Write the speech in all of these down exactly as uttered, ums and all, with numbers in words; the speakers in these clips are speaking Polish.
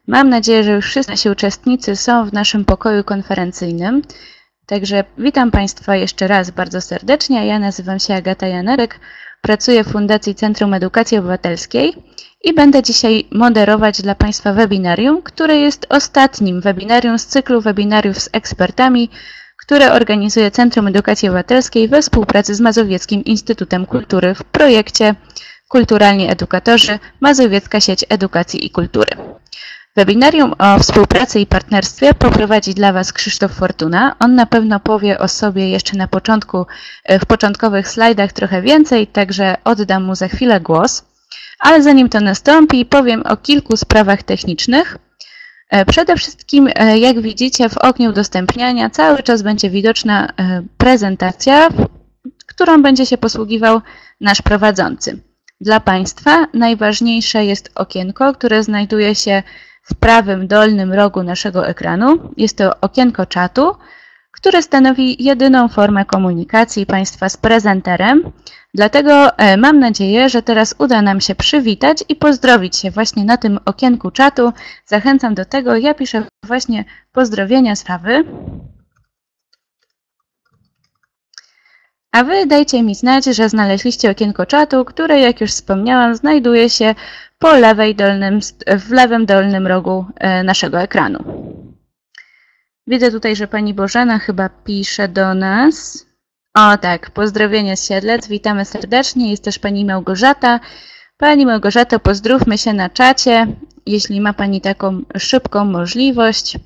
Mam nadzieję, że już wszyscy nasi uczestnicy są w naszym pokoju konferencyjnym. Także witam Państwa jeszcze raz bardzo serdecznie. Ja nazywam się Agata Janerek, pracuję w Fundacji Centrum Edukacji Obywatelskiej i będę dzisiaj moderować dla Państwa webinarium, które jest ostatnim webinarium z cyklu webinariów z ekspertami, które organizuje Centrum Edukacji Obywatelskiej we współpracy z Mazowieckim Instytutem Kultury w projekcie Kulturalni Edukatorzy – Mazowiecka Sieć Edukacji i Kultury. Webinarium o współpracy i partnerstwie poprowadzi dla Was Krzysztof Fortuna. On na pewno powie o sobie jeszcze na początku, w początkowych slajdach trochę więcej, także oddam mu za chwilę głos. Ale zanim to nastąpi, powiem o kilku sprawach technicznych. Przede wszystkim, jak widzicie w oknie udostępniania, cały czas będzie widoczna prezentacja, którą będzie się posługiwał nasz prowadzący. Dla Państwa najważniejsze jest okienko, które znajduje się w prawym dolnym rogu naszego ekranu. Jest to okienko czatu, które stanowi jedyną formę komunikacji Państwa z prezenterem. Dlatego mam nadzieję, że teraz uda nam się przywitać i pozdrowić się właśnie na tym okienku czatu. Zachęcam do tego. Ja piszę właśnie pozdrowienia z prawy. A Wy dajcie mi znać, że znaleźliście okienko czatu, które, jak już wspomniałam, znajduje się po lewej dolnym, w lewym dolnym rogu naszego ekranu. Widzę tutaj, że Pani Bożena chyba pisze do nas. O tak, pozdrowienia z Siedlec, witamy serdecznie. Jest też Pani Małgorzata. Pani Małgorzato, pozdrówmy się na czacie, jeśli ma Pani taką szybką możliwość.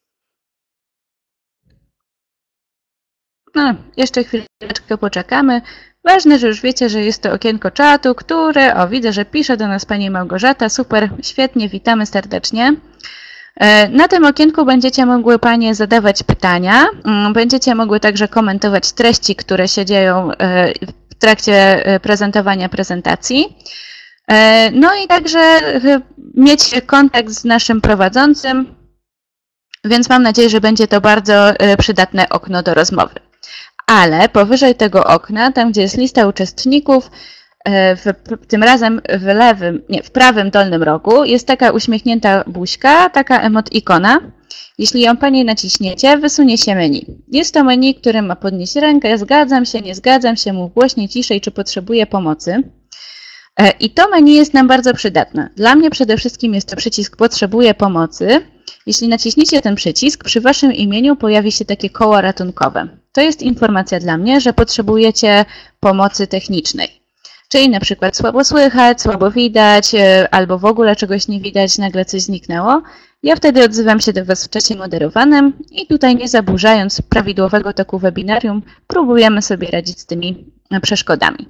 No, jeszcze chwileczkę poczekamy. Ważne, że już wiecie, że jest to okienko czatu, które, o widzę, że pisze do nas Pani Małgorzata. Super, świetnie, witamy serdecznie. Na tym okienku będziecie mogły Panie zadawać pytania. Będziecie mogły także komentować treści, które się dzieją w trakcie prezentowania prezentacji. No i także mieć kontakt z naszym prowadzącym, więc mam nadzieję, że będzie to bardzo przydatne okno do rozmowy. Ale powyżej tego okna, tam gdzie jest lista uczestników, w, tym razem w lewym, nie, w prawym dolnym rogu jest taka uśmiechnięta buźka, taka emot-ikona. Jeśli ją Panie naciśniecie, wysunie się menu. Jest to menu, które ma podnieść rękę, zgadzam się, nie zgadzam się, mów głośniej, ciszej, czy potrzebuję pomocy. I to menu jest nam bardzo przydatne. Dla mnie przede wszystkim jest to przycisk potrzebuję pomocy. Jeśli naciśniecie ten przycisk, przy Waszym imieniu pojawi się takie koło ratunkowe. To jest informacja dla mnie, że potrzebujecie pomocy technicznej. Czyli na przykład słabo słychać, słabo widać, albo w ogóle czegoś nie widać, nagle coś zniknęło. Ja wtedy odzywam się do Was w czacie moderowanym i tutaj, nie zaburzając prawidłowego toku webinarium, próbujemy sobie radzić z tymi przeszkodami.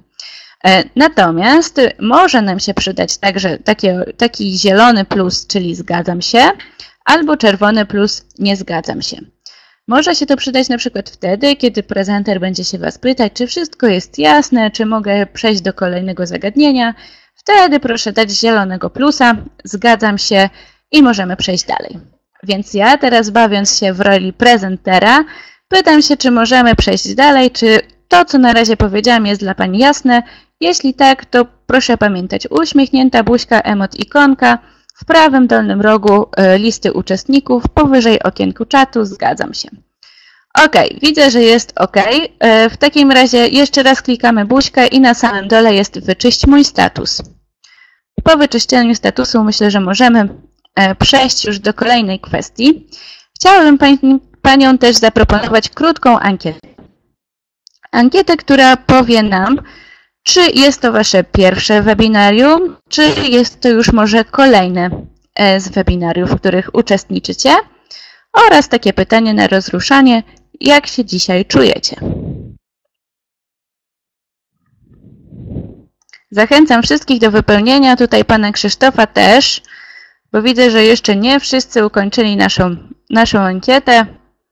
Natomiast może nam się przydać także taki, taki zielony plus, czyli zgadzam się, albo czerwony plus nie zgadzam się. Może się to przydać na przykład wtedy, kiedy prezenter będzie się Was pytać, czy wszystko jest jasne, czy mogę przejść do kolejnego zagadnienia. Wtedy proszę dać zielonego plusa, zgadzam się i możemy przejść dalej. Więc ja teraz, bawiąc się w roli prezentera, pytam się, czy możemy przejść dalej, czy to, co na razie powiedziałam, jest dla Pani jasne. Jeśli tak, to proszę pamiętać uśmiechnięta buźka, emot ikonka, w prawym dolnym rogu listy uczestników, powyżej okienku czatu, zgadzam się. OK, widzę, że jest OK. W takim razie jeszcze raz klikamy buźkę i na samym dole jest wyczyść mój status. Po wyczyszczeniu statusu myślę, że możemy przejść już do kolejnej kwestii. Chciałabym pań, Panią też zaproponować krótką ankietę. Ankietę, która powie nam, czy jest to Wasze pierwsze webinarium, czy jest to już może kolejne z webinariów, w których uczestniczycie? Oraz takie pytanie na rozruszanie, jak się dzisiaj czujecie? Zachęcam wszystkich do wypełnienia, tutaj Pana Krzysztofa też, bo widzę, że jeszcze nie wszyscy ukończyli naszą, naszą ankietę.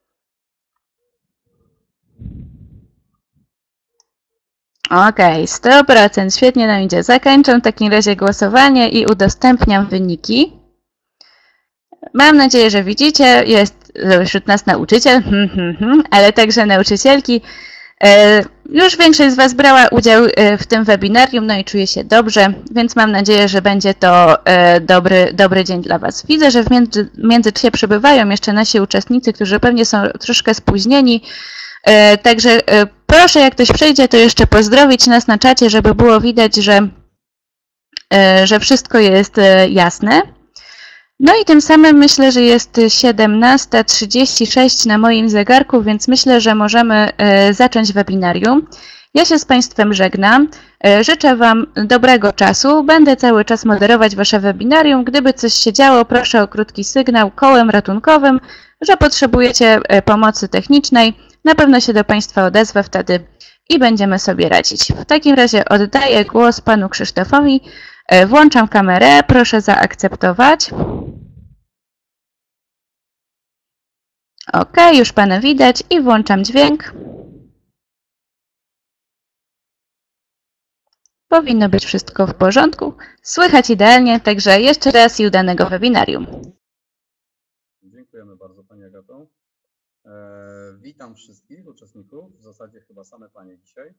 OK, sto procent, świetnie nam idzie. Zakończę w takim razie głosowanie i udostępniam wyniki. Mam nadzieję, że widzicie, jest wśród nas nauczyciel, ale także nauczycielki. Już większość z Was brała udział w tym webinarium, no i czuje się dobrze, więc mam nadzieję, że będzie to dobry, dobry dzień dla Was. Widzę, że w między, międzyczasie przybywają jeszcze nasi uczestnicy, którzy pewnie są troszkę spóźnieni, także proszę, jak ktoś przyjdzie, to jeszcze pozdrowić nas na czacie, żeby było widać, że, że wszystko jest jasne. No i tym samym myślę, że jest siedemnasta trzydzieści sześć na moim zegarku, więc myślę, że możemy zacząć webinarium. Ja się z Państwem żegnam. Życzę Wam dobrego czasu. Będę cały czas moderować Wasze webinarium. Gdyby coś się działo, proszę o krótki sygnał kołem ratunkowym, że potrzebujecie pomocy technicznej. Na pewno się do Państwa odezwę wtedy i będziemy sobie radzić. W takim razie oddaję głos Panu Krzysztofowi. Włączam kamerę, proszę zaakceptować. OK, już Pana widać i włączam dźwięk. Powinno być wszystko w porządku. Słychać idealnie, także jeszcze raz i udanego webinarium. Dziękujemy bardzo Pani Agato. E, witam wszystkich uczestników, w zasadzie chyba same Panie dzisiaj.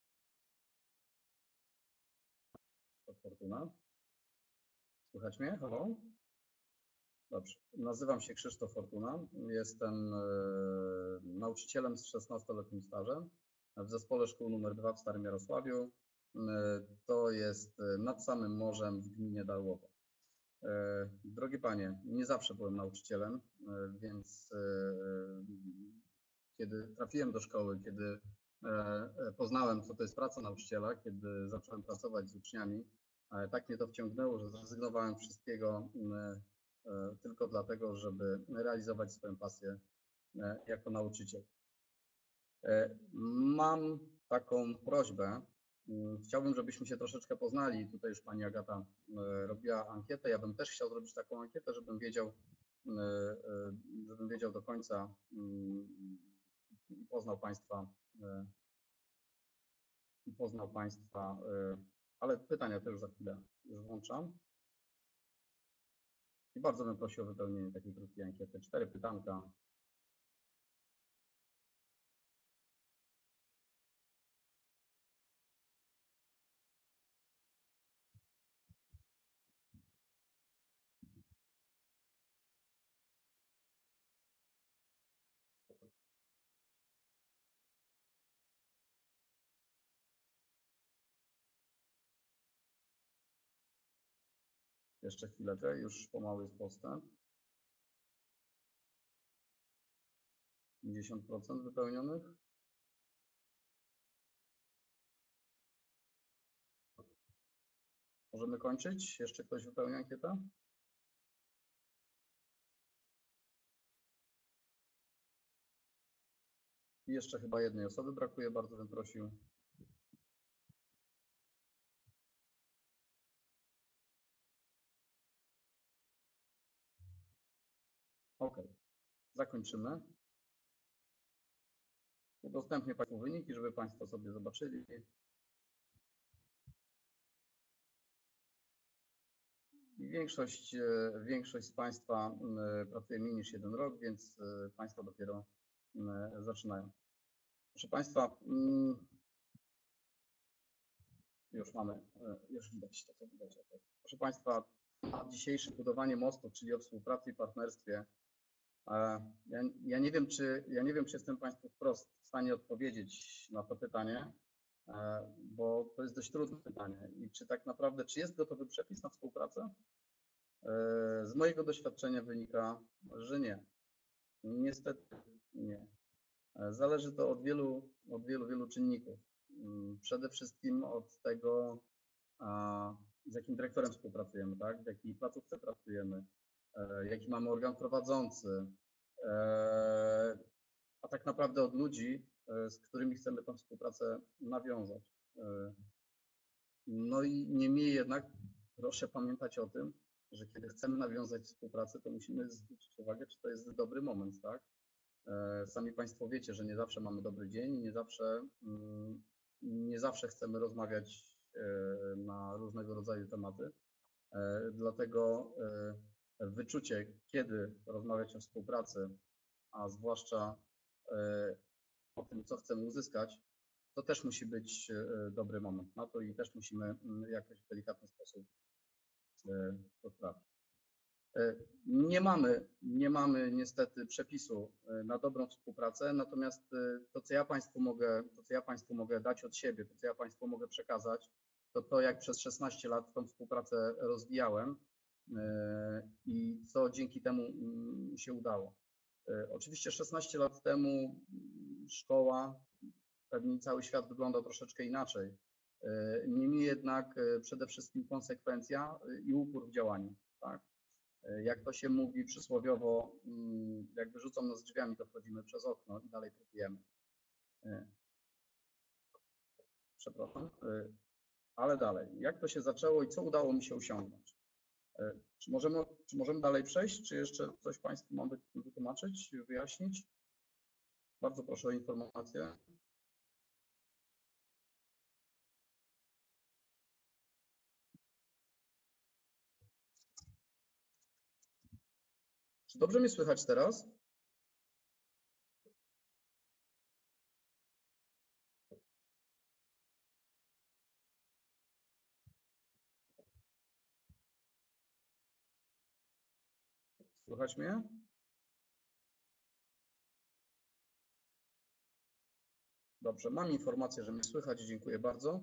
Fortuna. Słychać mnie? Halo? Dobrze. Nazywam się Krzysztof Fortuna. Jestem e, nauczycielem z szesnastoletnim stażem w Zespole Szkół numer dwa w Starym Jarosławiu. E, to jest nad samym morzem w gminie Darłowo. E, drogie Panie, nie zawsze byłem nauczycielem, e, więc e, kiedy trafiłem do szkoły, kiedy e, poznałem, co to jest praca nauczyciela, kiedy zacząłem pracować z uczniami, e, tak mnie to wciągnęło, że zrezygnowałem wszystkiego e, tylko dlatego, żeby realizować swoją pasję jako nauczyciel. Mam taką prośbę. Chciałbym, żebyśmy się troszeczkę poznali. Tutaj już Pani Agata robiła ankietę. Ja bym też chciał zrobić taką ankietę, żebym wiedział, żebym wiedział do końca i poznał Państwa, poznał Państwa, ale pytania też za chwilę już włączam. I bardzo bym prosił o wypełnienie takiej krótkiej ankiety. Cztery pytanka. Jeszcze chwileczkę, już pomału jest postęp. pięćdziesiąt procent wypełnionych. Możemy kończyć? Jeszcze ktoś wypełnia ankietę? I jeszcze chyba jednej osoby brakuje, bardzo bym prosił. OK, zakończymy. Udostępnię Państwu wyniki, żeby Państwo sobie zobaczyli. I większość, większość z Państwa pracuje mniej niż jeden rok, więc Państwo dopiero zaczynają. Proszę Państwa, już mamy, już widać to, co widać. Proszę Państwa, dzisiejsze budowanie mostu, czyli o współpracy i partnerstwie. Ja, ja, nie wiem, czy, ja nie wiem, czy jestem Państwu wprost w stanie odpowiedzieć na to pytanie, bo to jest dość trudne pytanie. I czy tak naprawdę, czy jest gotowy przepis na współpracę? Z mojego doświadczenia wynika, że nie. Niestety nie. Zależy to od wielu, od wielu, wielu czynników. Przede wszystkim od tego, z jakim dyrektorem współpracujemy, tak? W jakiej placówce pracujemy, jaki mamy organ prowadzący, a tak naprawdę od ludzi, z którymi chcemy tę współpracę nawiązać. No i niemniej jednak proszę pamiętać o tym, że kiedy chcemy nawiązać współpracę, to musimy zwrócić uwagę, czy to jest dobry moment, tak? Sami Państwo wiecie, że nie zawsze mamy dobry dzień i nie zawsze, nie zawsze chcemy rozmawiać na różnego rodzaju tematy. Dlatego wyczucie, kiedy rozmawiać o współpracy, a zwłaszcza o tym, co chcemy uzyskać, to też musi być dobry moment na to i też musimy jakoś w delikatny sposób poprawić. Nie mamy, nie mamy niestety przepisu na dobrą współpracę, natomiast to, co ja Państwu mogę, to, co ja Państwu mogę dać od siebie, to, co ja Państwu mogę przekazać, to to, jak przez szesnaście lat tą współpracę rozwijałem i co dzięki temu się udało. Oczywiście szesnaście lat temu szkoła, pewnie cały świat wyglądał troszeczkę inaczej. Niemniej jednak przede wszystkim konsekwencja i upór w działaniu. Tak? Jak to się mówi przysłowiowo, jak wyrzucą nas drzwiami, to wchodzimy przez okno i dalej próbujemy. Przepraszam. Ale dalej, jak to się zaczęło i co udało mi się osiągnąć? Czy możemy, czy możemy dalej przejść, czy jeszcze coś Państwu mam wytłumaczyć, wyjaśnić? Bardzo proszę o informację. Czy dobrze mnie słychać teraz? Słychać mnie? Dobrze, mam informację, że mnie słychać. Dziękuję bardzo.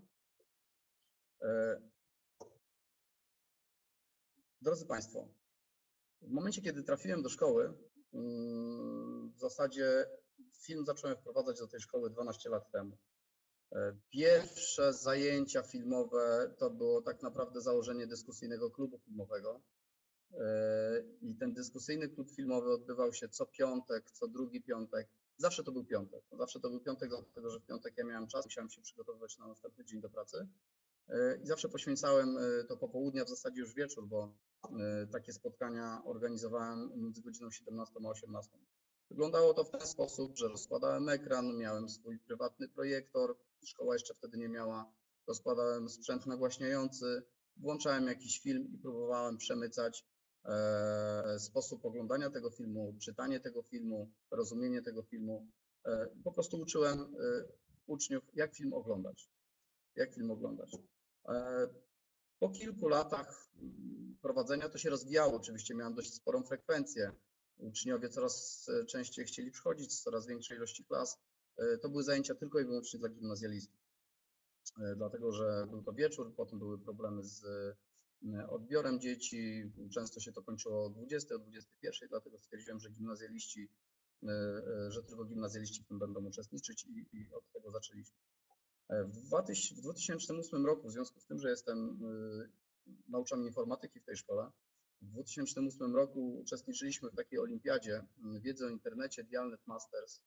Drodzy Państwo, w momencie, kiedy trafiłem do szkoły, w zasadzie film zacząłem wprowadzać do tej szkoły dwanaście lat temu. Pierwsze zajęcia filmowe to było tak naprawdę założenie dyskusyjnego klubu filmowego. I ten dyskusyjny klub filmowy odbywał się co piątek, co drugi piątek. Zawsze to był piątek. Zawsze to był piątek, dlatego że w piątek ja miałem czas, musiałem się przygotowywać na następny dzień do pracy. I zawsze poświęcałem to popołudnia, w zasadzie już wieczór, bo takie spotkania organizowałem między godziną siedemnastą a osiemnastą. Wyglądało to w ten sposób, że rozkładałem ekran, miałem swój prywatny projektor, szkoła jeszcze wtedy nie miała, rozkładałem sprzęt nagłaśniający, włączałem jakiś film i próbowałem przemycać sposób oglądania tego filmu, czytanie tego filmu, rozumienie tego filmu. Po prostu uczyłem uczniów, jak film oglądać. Jak film oglądać. Po kilku latach prowadzenia to się rozwijało. Oczywiście miałem dość sporą frekwencję. Uczniowie coraz częściej chcieli przychodzić z coraz większej ilości klas. To były zajęcia tylko i wyłącznie dla gimnazjalistów. Dlatego, że był to wieczór, potem były problemy z odbiorem dzieci. Często się to kończyło o dwudziestej, o dwudziestej pierwszej, dlatego stwierdziłem, że gimnazjaliści, że tylko gimnazjaliści w tym będą uczestniczyć i, i od tego zaczęliśmy. W dwa tysiące ósmym roku, w związku z tym, że jestem, nauczam informatyki w tej szkole, w dwa tysiące ósmym roku uczestniczyliśmy w takiej olimpiadzie wiedzy o internecie Dialnet Masters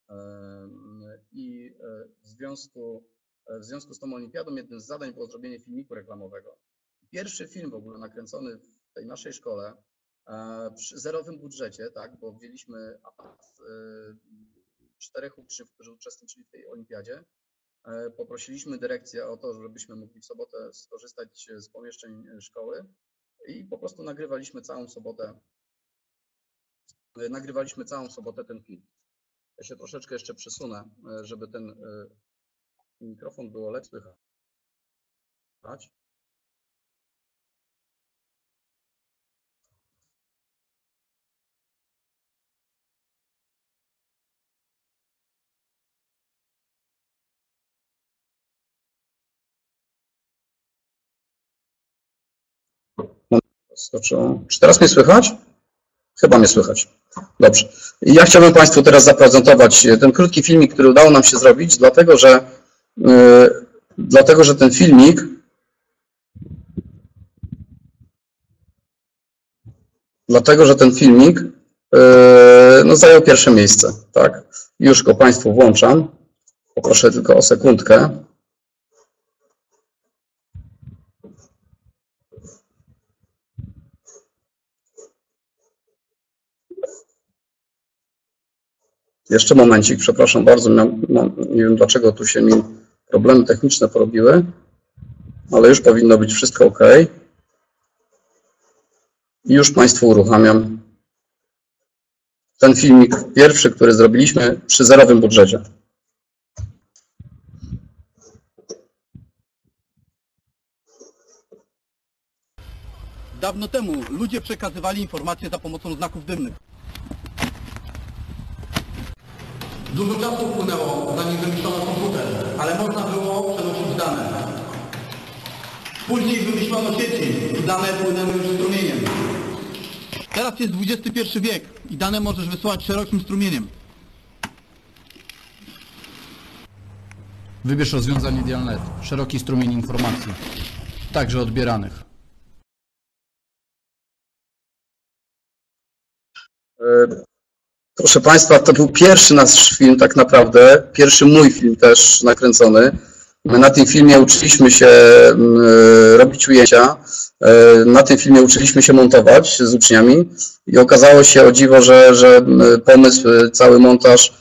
i w związku, w związku z tą olimpiadą jednym z zadań było zrobienie filmiku reklamowego. Pierwszy film w ogóle nakręcony w tej naszej szkole przy zerowym budżecie, tak, bo wzięliśmy czterech uczniów, którzy uczestniczyli w tej olimpiadzie. Poprosiliśmy dyrekcję o to, żebyśmy mogli w sobotę skorzystać z pomieszczeń szkoły i po prostu nagrywaliśmy całą sobotę, nagrywaliśmy całą sobotę ten film. Ja się troszeczkę jeszcze przesunę, żeby ten mikrofon było lepiej słychać. Skoczyło. Czy teraz mnie słychać? Chyba mnie słychać. Dobrze. Ja chciałbym Państwu teraz zaprezentować ten krótki filmik, który udało nam się zrobić, dlatego że, yy, dlatego, że ten filmik dlatego, że ten filmik yy, no, zajął pierwsze miejsce. Tak? Już go Państwu włączam. Poproszę tylko o sekundkę. Jeszcze momencik, przepraszam bardzo, mam, mam, nie wiem dlaczego tu się mi problemy techniczne porobiły, ale już powinno być wszystko ok. I już Państwu uruchamiam ten filmik pierwszy, który zrobiliśmy przy zerowym budżecie. Dawno temu ludzie przekazywali informacje za pomocą znaków dymnych. Dużo czasu upłynęło, zanim wymyślono komputer, ale można było przenosić dane. Później wymyślono sieci i dane płynęły już strumieniem. Teraz jest dwudziesty pierwszy wiek i dane możesz wysyłać szerokim strumieniem. Wybierz rozwiązanie Dialnet. Szeroki strumień informacji, także odbieranych. Proszę Państwa, to był pierwszy nasz film tak naprawdę, pierwszy mój film też nakręcony. My na tym filmie uczyliśmy się robić ujęcia, na tym filmie uczyliśmy się montować z uczniami i okazało się o dziwo, że, że pomysł, cały montaż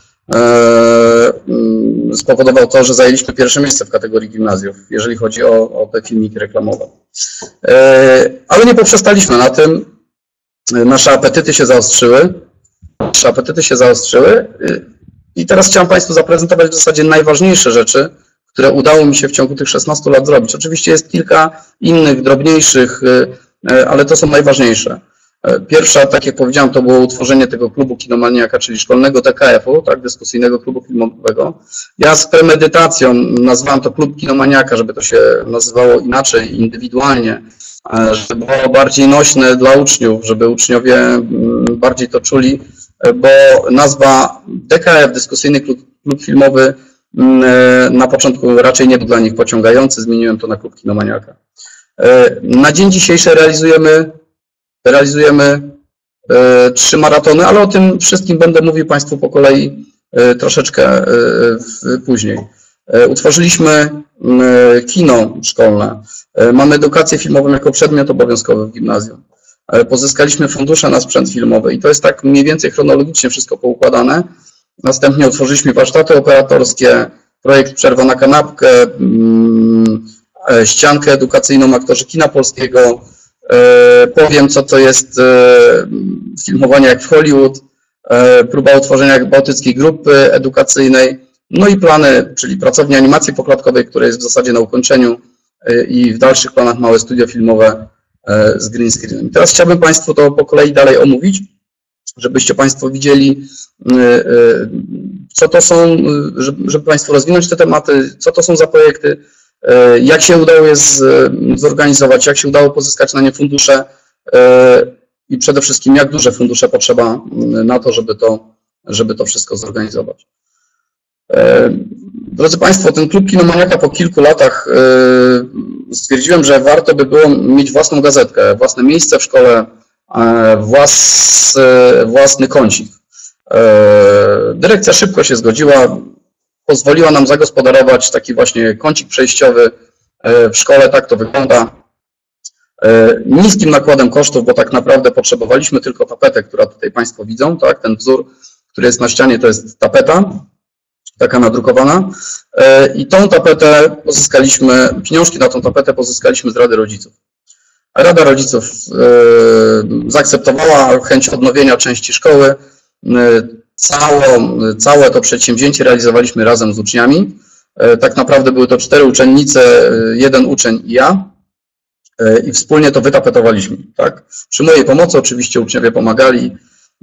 spowodował to, że zajęliśmy pierwsze miejsce w kategorii gimnazjów, jeżeli chodzi o, o te filmiki reklamowe. Ale nie poprzestaliśmy na tym, nasze apetyty się zaostrzyły, nasze apetyty się zaostrzyły i teraz chciałem Państwu zaprezentować w zasadzie najważniejsze rzeczy, które udało mi się w ciągu tych szesnastu lat zrobić. Oczywiście jest kilka innych, drobniejszych, ale to są najważniejsze. Pierwsza, tak jak powiedziałem, to było utworzenie tego klubu Kinomaniaka, czyli szkolnego D K F-u, tak, dyskusyjnego klubu filmowego. Ja z premedytacją nazwałem to klub Kinomaniaka, żeby to się nazywało inaczej, indywidualnie, żeby było bardziej nośne dla uczniów, żeby uczniowie bardziej to czuli, bo nazwa D K F, dyskusyjny klub, klub filmowy, na początku raczej nie był dla nich pociągający, zmieniłem to na klub Kinomaniaka. Na dzień dzisiejszy realizujemy Realizujemy e, trzy maratony, ale o tym wszystkim będę mówił Państwu po kolei e, troszeczkę e, w, później. E, utworzyliśmy e, kino szkolne, e, mamy edukację filmową jako przedmiot obowiązkowy w gimnazjum. E, pozyskaliśmy fundusze na sprzęt filmowy i to jest tak mniej więcej chronologicznie wszystko poukładane. Następnie utworzyliśmy warsztaty operatorskie, projekt Przerwa na kanapkę, mm, e, ściankę edukacyjną aktorzy kina polskiego. Powiem, co to jest filmowanie jak w Hollywood, próba utworzenia bałtyckiej grupy edukacyjnej, no i plany, czyli pracownia animacji poklatkowej, która jest w zasadzie na ukończeniu i w dalszych planach małe studio filmowe z green screenem. Teraz chciałbym Państwu to po kolei dalej omówić, żebyście Państwo widzieli, co to są, żeby Państwu rozwinąć te tematy, co to są za projekty, jak się udało je zorganizować, jak się udało pozyskać na nie fundusze i przede wszystkim jak duże fundusze potrzeba na to, żeby to, żeby to wszystko zorganizować. Drodzy Państwo, ten klub Kinomaniaka po kilku latach stwierdziłem, że warto by było mieć własną gazetkę, własne miejsce w szkole, włas, własny kącik. Dyrekcja szybko się zgodziła. Pozwoliła nam zagospodarować taki właśnie kącik przejściowy w szkole, tak to wygląda. Niskim nakładem kosztów, bo tak naprawdę potrzebowaliśmy tylko tapetę, która tutaj Państwo widzą, tak? Ten wzór, który jest na ścianie, to jest tapeta, taka nadrukowana. I tą tapetę pozyskaliśmy, pieniążki na tą tapetę pozyskaliśmy z Rady Rodziców. Rada Rodziców zaakceptowała chęć odnowienia części szkoły. Całe, całe to przedsięwzięcie realizowaliśmy razem z uczniami. Tak naprawdę były to cztery uczennice, jeden uczeń i ja i wspólnie to wytapetowaliśmy. Tak? Przy mojej pomocy oczywiście uczniowie pomagali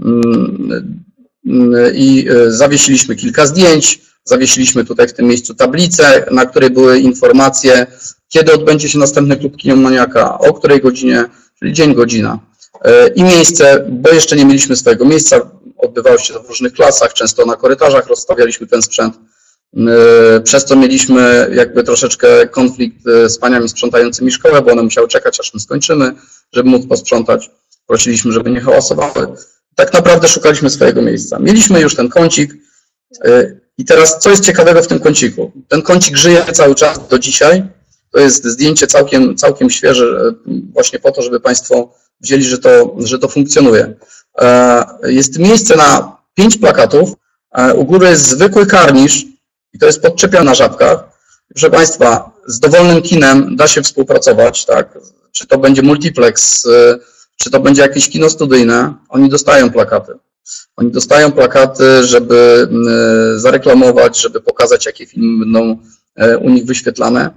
i zawiesiliśmy kilka zdjęć, zawiesiliśmy tutaj w tym miejscu tablicę, na której były informacje, kiedy odbędzie się następny klub Kinomaniaka, o której godzinie, czyli dzień, godzina i miejsce, bo jeszcze nie mieliśmy swojego miejsca. Odbywało się to w różnych klasach, często na korytarzach rozstawialiśmy ten sprzęt. Przez to mieliśmy jakby troszeczkę konflikt z paniami sprzątającymi szkołę, bo one musiały czekać, aż my skończymy, żeby móc posprzątać. Prosiliśmy, żeby nie hałasowały. Tak naprawdę szukaliśmy swojego miejsca. Mieliśmy już ten kącik i teraz co jest ciekawego w tym kąciku? Ten kącik żyje cały czas do dzisiaj. To jest zdjęcie całkiem, całkiem świeże właśnie po to, żeby Państwo wzięli, że to, że to funkcjonuje. Jest miejsce na pięć plakatów, u góry jest zwykły karnisz i to jest podczepiona na żabkach. Proszę Państwa, z dowolnym kinem da się współpracować, tak? Czy to będzie multiplex, czy to będzie jakieś kino studyjne, oni dostają plakaty. Oni dostają plakaty, żeby zareklamować, żeby pokazać, jakie filmy będą u nich wyświetlane.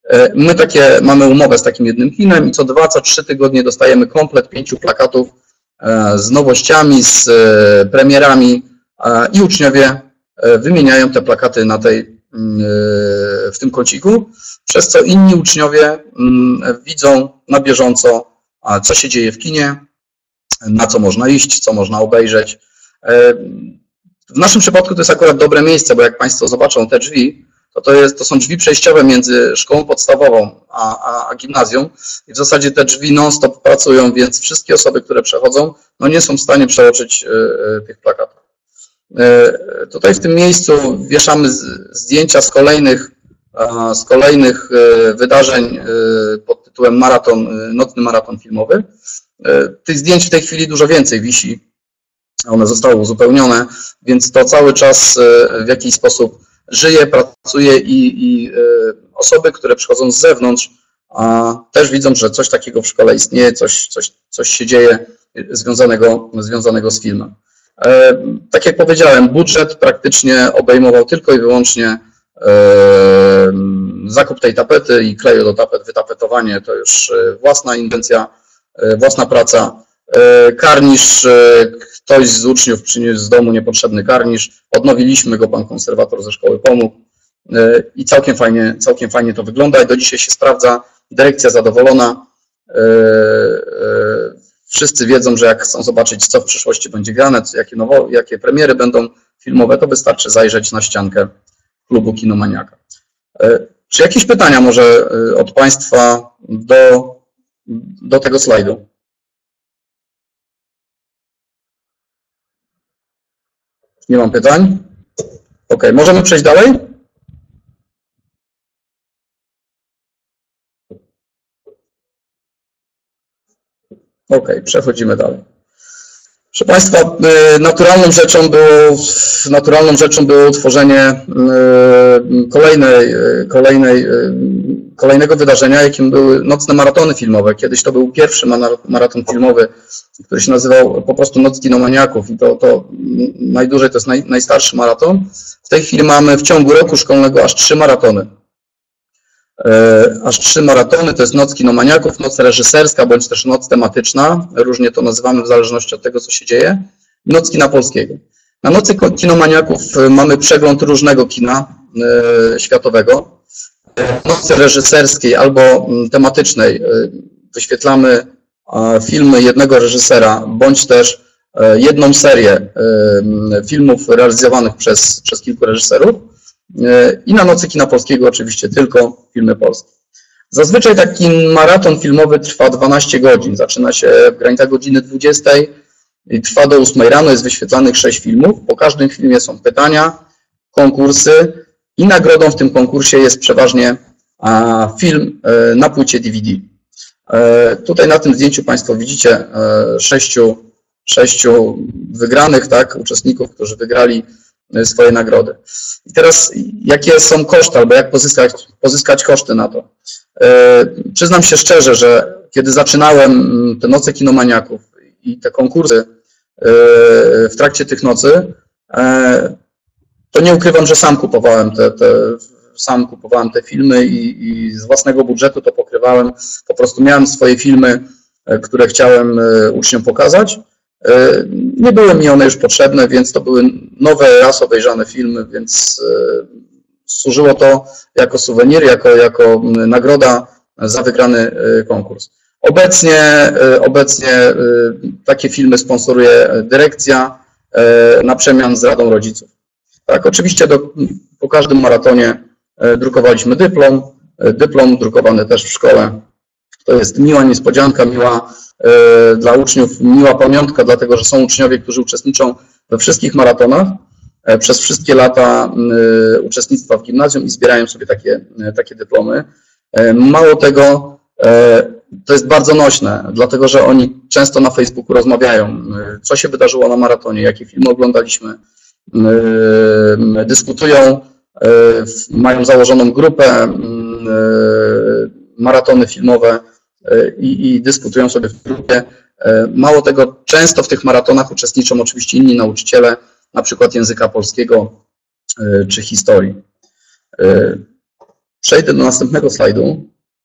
My takie mamy umowę z takim jednym kinem i co dwa, co trzy tygodnie dostajemy komplet pięciu plakatów z nowościami, z premierami i uczniowie wymieniają te plakaty na tej, w tym kąciku, przez co inni uczniowie widzą na bieżąco, co się dzieje w kinie, na co można iść, co można obejrzeć. W naszym przypadku to jest akurat dobre miejsce, bo jak Państwo zobaczą te drzwi, to, to, jest, to są drzwi przejściowe między szkołą podstawową a, a, a gimnazjum i w zasadzie te drzwi non-stop pracują, więc wszystkie osoby, które przechodzą, no nie są w stanie przeoczyć y, y, tych plakatów. Y, tutaj w tym miejscu wieszamy z, zdjęcia z kolejnych, y, z kolejnych y, wydarzeń y, pod tytułem maraton, y, nocny maraton filmowy. Y, tych zdjęć w tej chwili dużo więcej wisi, one zostały uzupełnione, więc to cały czas y, w jakiś sposób żyje, pracuje i, i osoby, które przychodzą z zewnątrz, a też widzą, że coś takiego w szkole istnieje, coś, coś, coś się dzieje związanego, związanego z filmem. Tak jak powiedziałem, budżet praktycznie obejmował tylko i wyłącznie zakup tej tapety i kleju do tapet, wytapetowanie to już własna inwencja, własna praca. Karnisz, ktoś z uczniów przyniósł z domu niepotrzebny karnisz, odnowiliśmy go, pan konserwator ze szkoły pomógł i całkiem fajnie, całkiem fajnie to wygląda i do dzisiaj się sprawdza, dyrekcja zadowolona. Wszyscy wiedzą, że jak chcą zobaczyć, co w przyszłości będzie grane, jakie, nowo, jakie premiery będą filmowe, to wystarczy zajrzeć na ściankę klubu Kinomaniaka. Czy jakieś pytania może od Państwa do, do tego slajdu? Nie mam pytań? Ok, możemy przejść dalej? Ok, przechodzimy dalej. Proszę Państwa, naturalną rzeczą było, naturalną rzeczą było utworzenie kolejnej, kolejnej, kolejnego wydarzenia, jakim były nocne maratony filmowe. Kiedyś to był pierwszy maraton filmowy, który się nazywał po prostu Noc Kinomaniaków i to, to najdłużej to jest naj, najstarszy maraton. W tej chwili mamy w ciągu roku szkolnego aż trzy maratony. Aż trzy maratony, to jest Noc Kinomaniaków, noc reżyserska, bądź też noc tematyczna, różnie to nazywamy w zależności od tego, co się dzieje, i Noc Kina Polskiego. Na Nocy Kinomaniaków mamy przegląd różnego kina światowego. W nocy reżyserskiej albo tematycznej wyświetlamy filmy jednego reżysera, bądź też jedną serię filmów realizowanych przez, przez kilku reżyserów. I na Nocy Kina Polskiego oczywiście tylko filmy polskie. Zazwyczaj taki maraton filmowy trwa dwanaście godzin. Zaczyna się w granicach godziny dwudziestej i trwa do ósmej rano. Jest wyświetlanych sześć filmów. Po każdym filmie są pytania, konkursy i nagrodą w tym konkursie jest przeważnie film na płycie D V D. Tutaj na tym zdjęciu Państwo widzicie sześciu, sześciu wygranych, tak, uczestników, którzy wygrali swoje nagrody. I teraz jakie są koszty, albo jak pozyskać, pozyskać koszty na to? Przyznam się szczerze, że kiedy zaczynałem te Noce Kinomaniaków i te konkursy w trakcie tych nocy, to nie ukrywam, że sam kupowałem te, te, sam kupowałem te filmy i, i z własnego budżetu to pokrywałem. Po prostu miałem swoje filmy, które chciałem uczniom pokazać. Nie były mi one już potrzebne, więc to były nowe, raz obejrzane filmy, więc służyło to jako suwenir, jako, jako nagroda za wygrany konkurs. Obecnie, obecnie takie filmy sponsoruje dyrekcja na przemian z Radą Rodziców. Tak, oczywiście do, po każdym maratonie drukowaliśmy dyplom, dyplom drukowany też w szkole. To jest miła niespodzianka, miła dla uczniów, miła pamiątka, dlatego że są uczniowie, którzy uczestniczą we wszystkich maratonach przez wszystkie lata uczestnictwa w gimnazjum i zbierają sobie takie, takie dyplomy. Mało tego, to jest bardzo nośne, dlatego że oni często na Facebooku rozmawiają, co się wydarzyło na maratonie, jakie filmy oglądaliśmy, dyskutują, mają założoną grupę, maratony filmowe i, i dyskutują sobie w grupie. Mało tego, często w tych maratonach uczestniczą oczywiście inni nauczyciele, na przykład języka polskiego czy historii. przejdę do następnego slajdu.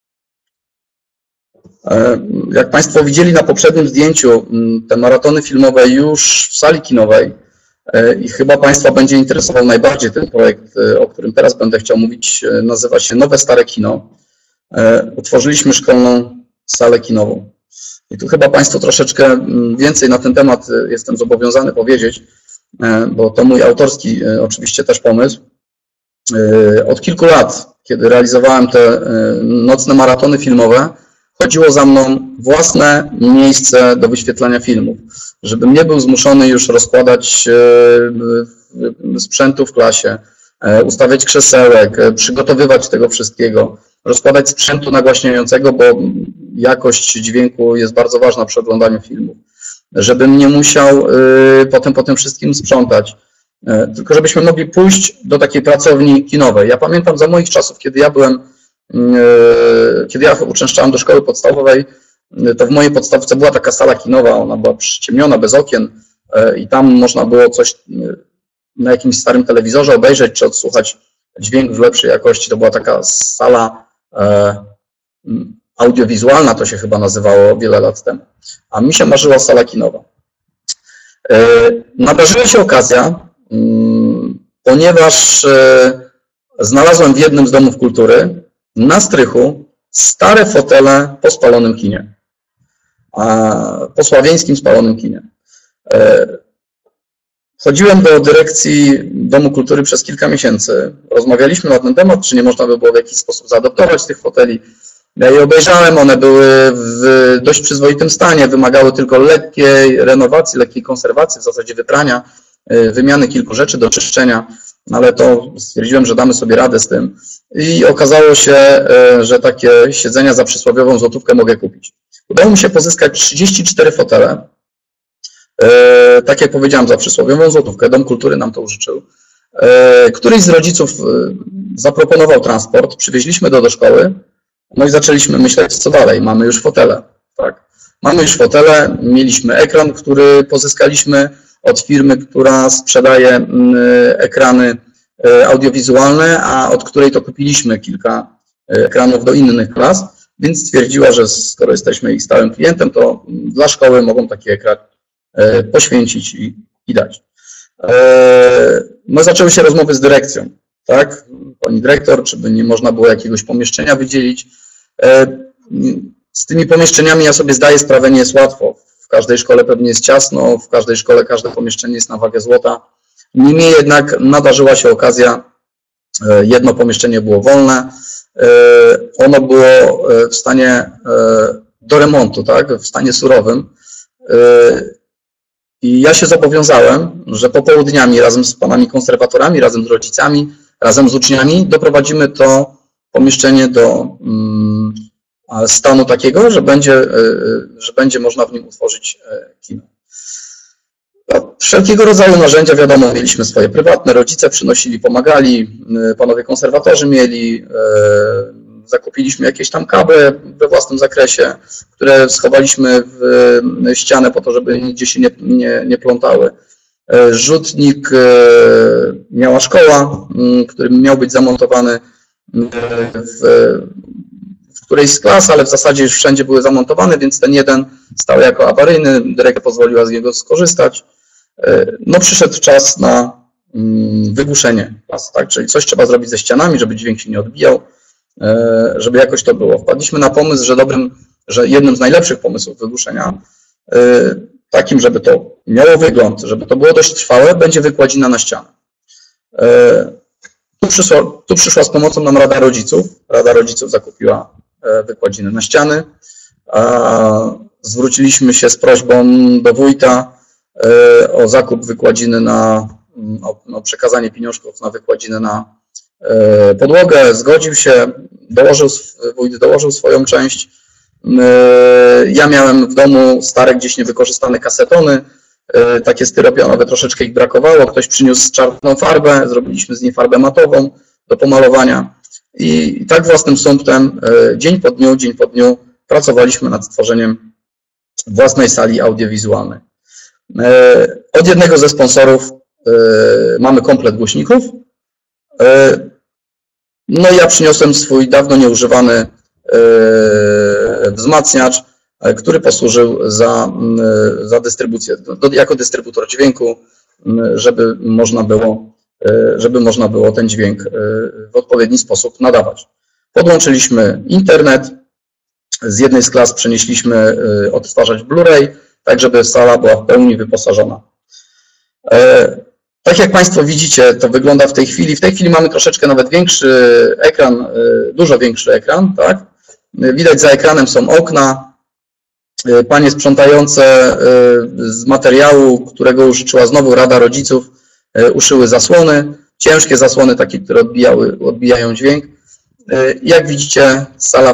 Jak Państwo widzieli na poprzednim zdjęciu, te maratony filmowe już w sali kinowej i chyba Państwa będzie interesował najbardziej ten projekt, o którym teraz będę chciał mówić, nazywa się Nowe Stare Kino. Utworzyliśmy szkolną salę kinową. I tu chyba Państwo troszeczkę więcej na ten temat jestem zobowiązany powiedzieć, bo to mój autorski oczywiście też pomysł. Od kilku lat, kiedy realizowałem te nocne maratony filmowe, chodziło za mną własne miejsce do wyświetlania filmów, żebym nie był zmuszony już rozkładać sprzętu w klasie, ustawiać krzesełek, przygotowywać tego wszystkiego, rozkładać sprzętu nagłaśniającego, bo jakość dźwięku jest bardzo ważna przy oglądaniu filmów, żebym nie musiał potem po tym wszystkim sprzątać, tylko żebyśmy mogli pójść do takiej pracowni kinowej. Ja pamiętam za moich czasów, kiedy ja byłem Kiedy ja uczęszczałem do szkoły podstawowej, to w mojej podstawce była taka sala kinowa, ona była przyciemniona, bez okien i tam można było coś na jakimś starym telewizorze obejrzeć czy odsłuchać dźwięk w lepszej jakości. To była taka sala audiowizualna, to się chyba nazywało wiele lat temu. A mi się marzyła sala kinowa. Nadarzyła się okazja, ponieważ znalazłem w jednym z domów kultury na strychu stare fotele po spalonym kinie, po sławieńskim spalonym kinie. Chodziłem do dyrekcji Domu Kultury przez kilka miesięcy, rozmawialiśmy na ten temat, czy nie można by było w jakiś sposób zaadaptować tych foteli. Ja je obejrzałem, one były w dość przyzwoitym stanie, wymagały tylko lekkiej renowacji, lekkiej konserwacji, w zasadzie wyprania, wymiany kilku rzeczy do czyszczenia, ale to stwierdziłem, że damy sobie radę z tym i okazało się, że takie siedzenia za przysłowiową złotówkę mogę kupić. Udało mi się pozyskać trzydzieści cztery fotele, tak jak powiedziałem, za przysłowiową złotówkę, Dom Kultury nam to użyczył. Któryś z rodziców zaproponował transport, przywieźliśmy do, do szkoły, no i zaczęliśmy myśleć, co dalej, mamy już fotele, tak? Mamy już fotele, mieliśmy ekran, który pozyskaliśmy od firmy, która sprzedaje ekrany audiowizualne, a od której to kupiliśmy kilka ekranów do innych klas, więc stwierdziła, że skoro jesteśmy ich stałym klientem, to dla szkoły mogą taki ekran poświęcić i, i dać. No zaczęły się rozmowy z dyrekcją, tak? Pani dyrektor, czy by nie można było jakiegoś pomieszczenia wydzielić. Z tymi pomieszczeniami ja sobie zdaję sprawę, nie jest łatwo. W każdej szkole pewnie jest ciasno, w każdej szkole każde pomieszczenie jest na wagę złota. Niemniej jednak nadarzyła się okazja, jedno pomieszczenie było wolne, ono było w stanie do remontu, tak? W stanie surowym. I ja się zobowiązałem, że popołudniami razem z panami konserwatorami, razem z rodzicami, razem z uczniami doprowadzimy to pomieszczenie do stanu takiego, że będzie, że będzie można w nim utworzyć kino. Wszelkiego rodzaju narzędzia, wiadomo, mieliśmy swoje prywatne, rodzice przynosili, pomagali, panowie konserwatorzy mieli, zakupiliśmy jakieś tam kable we własnym zakresie, które schowaliśmy w ścianę po to, żeby nigdzie się nie, nie, nie plątały. Rzutnik miała szkoła, który miał być zamontowany w, w którejś z klas, ale w zasadzie już wszędzie były zamontowane, więc ten jeden stał jako awaryjny, dyrektor pozwoliła z niego skorzystać. No przyszedł czas na wygłuszenie klas, tak? Czyli coś trzeba zrobić ze ścianami, żeby dźwięk się nie odbijał, żeby jakoś to było. Wpadliśmy na pomysł, że dobrym, że jednym z najlepszych pomysłów wygłuszenia, takim, żeby to miało wygląd, żeby to było dość trwałe, będzie wykładzina na ścianę. Tu przyszła, tu przyszła z pomocą nam Rada Rodziców. Rada Rodziców zakupiła wykładzinę na ściany. Zwróciliśmy się z prośbą do wójta o zakup wykładziny na, o, o przekazanie pieniążków na wykładzinę na podłogę. Zgodził się, dołożył, wójt dołożył swoją część. Ja miałem w domu stare, gdzieś niewykorzystane kasetony, takie styropianowe, troszeczkę ich brakowało. Ktoś przyniósł czarną farbę, zrobiliśmy z niej farbę matową do pomalowania. I tak własnym sumptem, dzień po dniu, dzień po dniu pracowaliśmy nad stworzeniem własnej sali audiowizualnej. Od jednego ze sponsorów mamy komplet głośników. No i ja przyniosłem swój dawno nieużywany wzmacniacz, który posłużył za, za dystrybucję, jako dystrybutor dźwięku, żeby można było, żeby można było ten dźwięk w odpowiedni sposób nadawać. Podłączyliśmy internet, z jednej z klas przenieśliśmy odtwarzacz Blu-ray, tak żeby sala była w pełni wyposażona. Tak jak Państwo widzicie, to wygląda w tej chwili. W tej chwili mamy troszeczkę nawet większy ekran, dużo większy ekran, tak? Widać za ekranem są okna. Panie sprzątające z materiału, którego użyczyła znowu Rada Rodziców, uszyły zasłony, ciężkie zasłony, takie, które odbijały, odbijają dźwięk. Jak widzicie, sala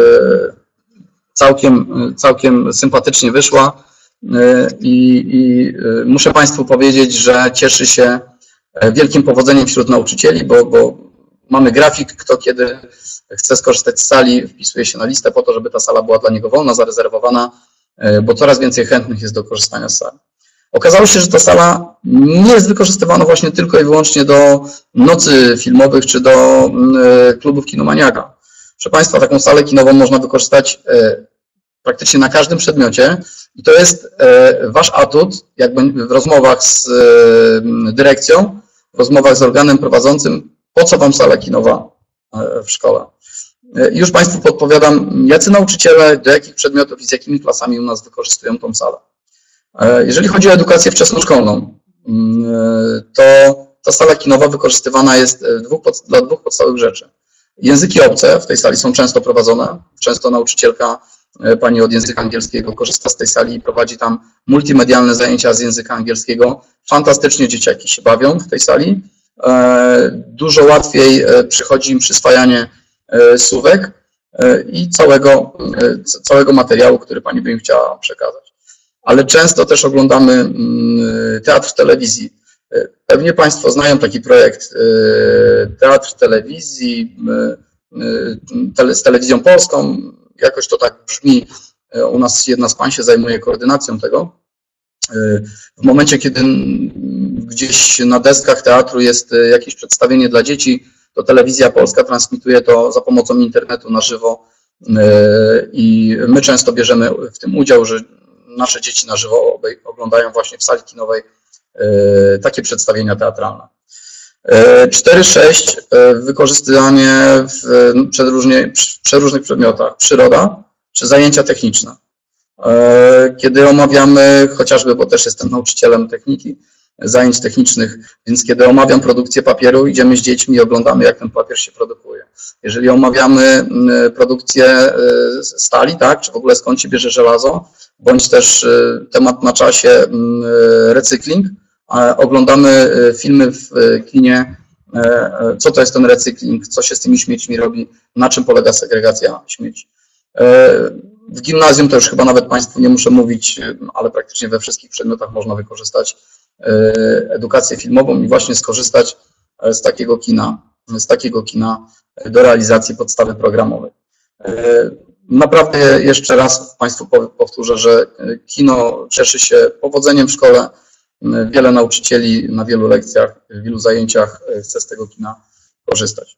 całkiem, całkiem sympatycznie wyszła i, i muszę Państwu powiedzieć, że cieszy się wielkim powodzeniem wśród nauczycieli, bo, bo mamy grafik, kto kiedy chce skorzystać z sali, wpisuje się na listę po to, żeby ta sala była dla niego wolna, zarezerwowana, bo coraz więcej chętnych jest do korzystania z sali. Okazało się, że ta sala nie jest wykorzystywana właśnie tylko i wyłącznie do nocy filmowych czy do klubów Kinomaniaka. Proszę Państwa, taką salę kinową można wykorzystać praktycznie na każdym przedmiocie i to jest Wasz atut, jakby w rozmowach z dyrekcją, w rozmowach z organem prowadzącym, po co Wam sala kinowa w szkole. Już Państwu podpowiadam, jacy nauczyciele, do jakich przedmiotów i z jakimi klasami u nas wykorzystują tą salę. Jeżeli chodzi o edukację wczesnoszkolną, to ta sala kinowa wykorzystywana jest dwóch, dla dwóch podstawowych rzeczy. Języki obce w tej sali są często prowadzone. Często nauczycielka, pani od języka angielskiego, korzysta z tej sali i prowadzi tam multimedialne zajęcia z języka angielskiego. Fantastycznie dzieciaki się bawią w tej sali. Dużo łatwiej przychodzi im przyswajanie słówek i całego, całego materiału, który pani by im chciała przekazać. Ale często też oglądamy teatr telewizji. Pewnie Państwo znają taki projekt Teatr Telewizji z Telewizją Polską. Jakoś to tak brzmi. U nas jedna z pań się zajmuje koordynacją tego. W momencie, kiedy gdzieś na deskach teatru jest jakieś przedstawienie dla dzieci, to Telewizja Polska transmituje to za pomocą internetu na żywo i my często bierzemy w tym udział, że nasze dzieci na żywo oglądają właśnie w sali kinowej takie przedstawienia teatralne. cztery sześć wykorzystanie w przeróżnych przedmiotach, przyroda czy zajęcia techniczne. Kiedy omawiamy, chociażby, bo też jestem nauczycielem techniki, zajęć technicznych, więc kiedy omawiam produkcję papieru, idziemy z dziećmi i oglądamy, jak ten papier się produkuje. Jeżeli omawiamy produkcję stali, tak, czy w ogóle skąd się bierze żelazo, bądź też temat na czasie recykling, oglądamy filmy w kinie, co to jest ten recykling, co się z tymi śmiećmi robi, na czym polega segregacja śmieci. W gimnazjum to już chyba nawet Państwu nie muszę mówić, ale praktycznie we wszystkich przedmiotach można wykorzystać edukację filmową i właśnie skorzystać z takiego kina, z takiego kina do realizacji podstawy programowej. Naprawdę jeszcze raz Państwu powtórzę, że kino cieszy się powodzeniem w szkole. Wiele nauczycieli na wielu lekcjach, w wielu zajęciach chce z tego kina korzystać.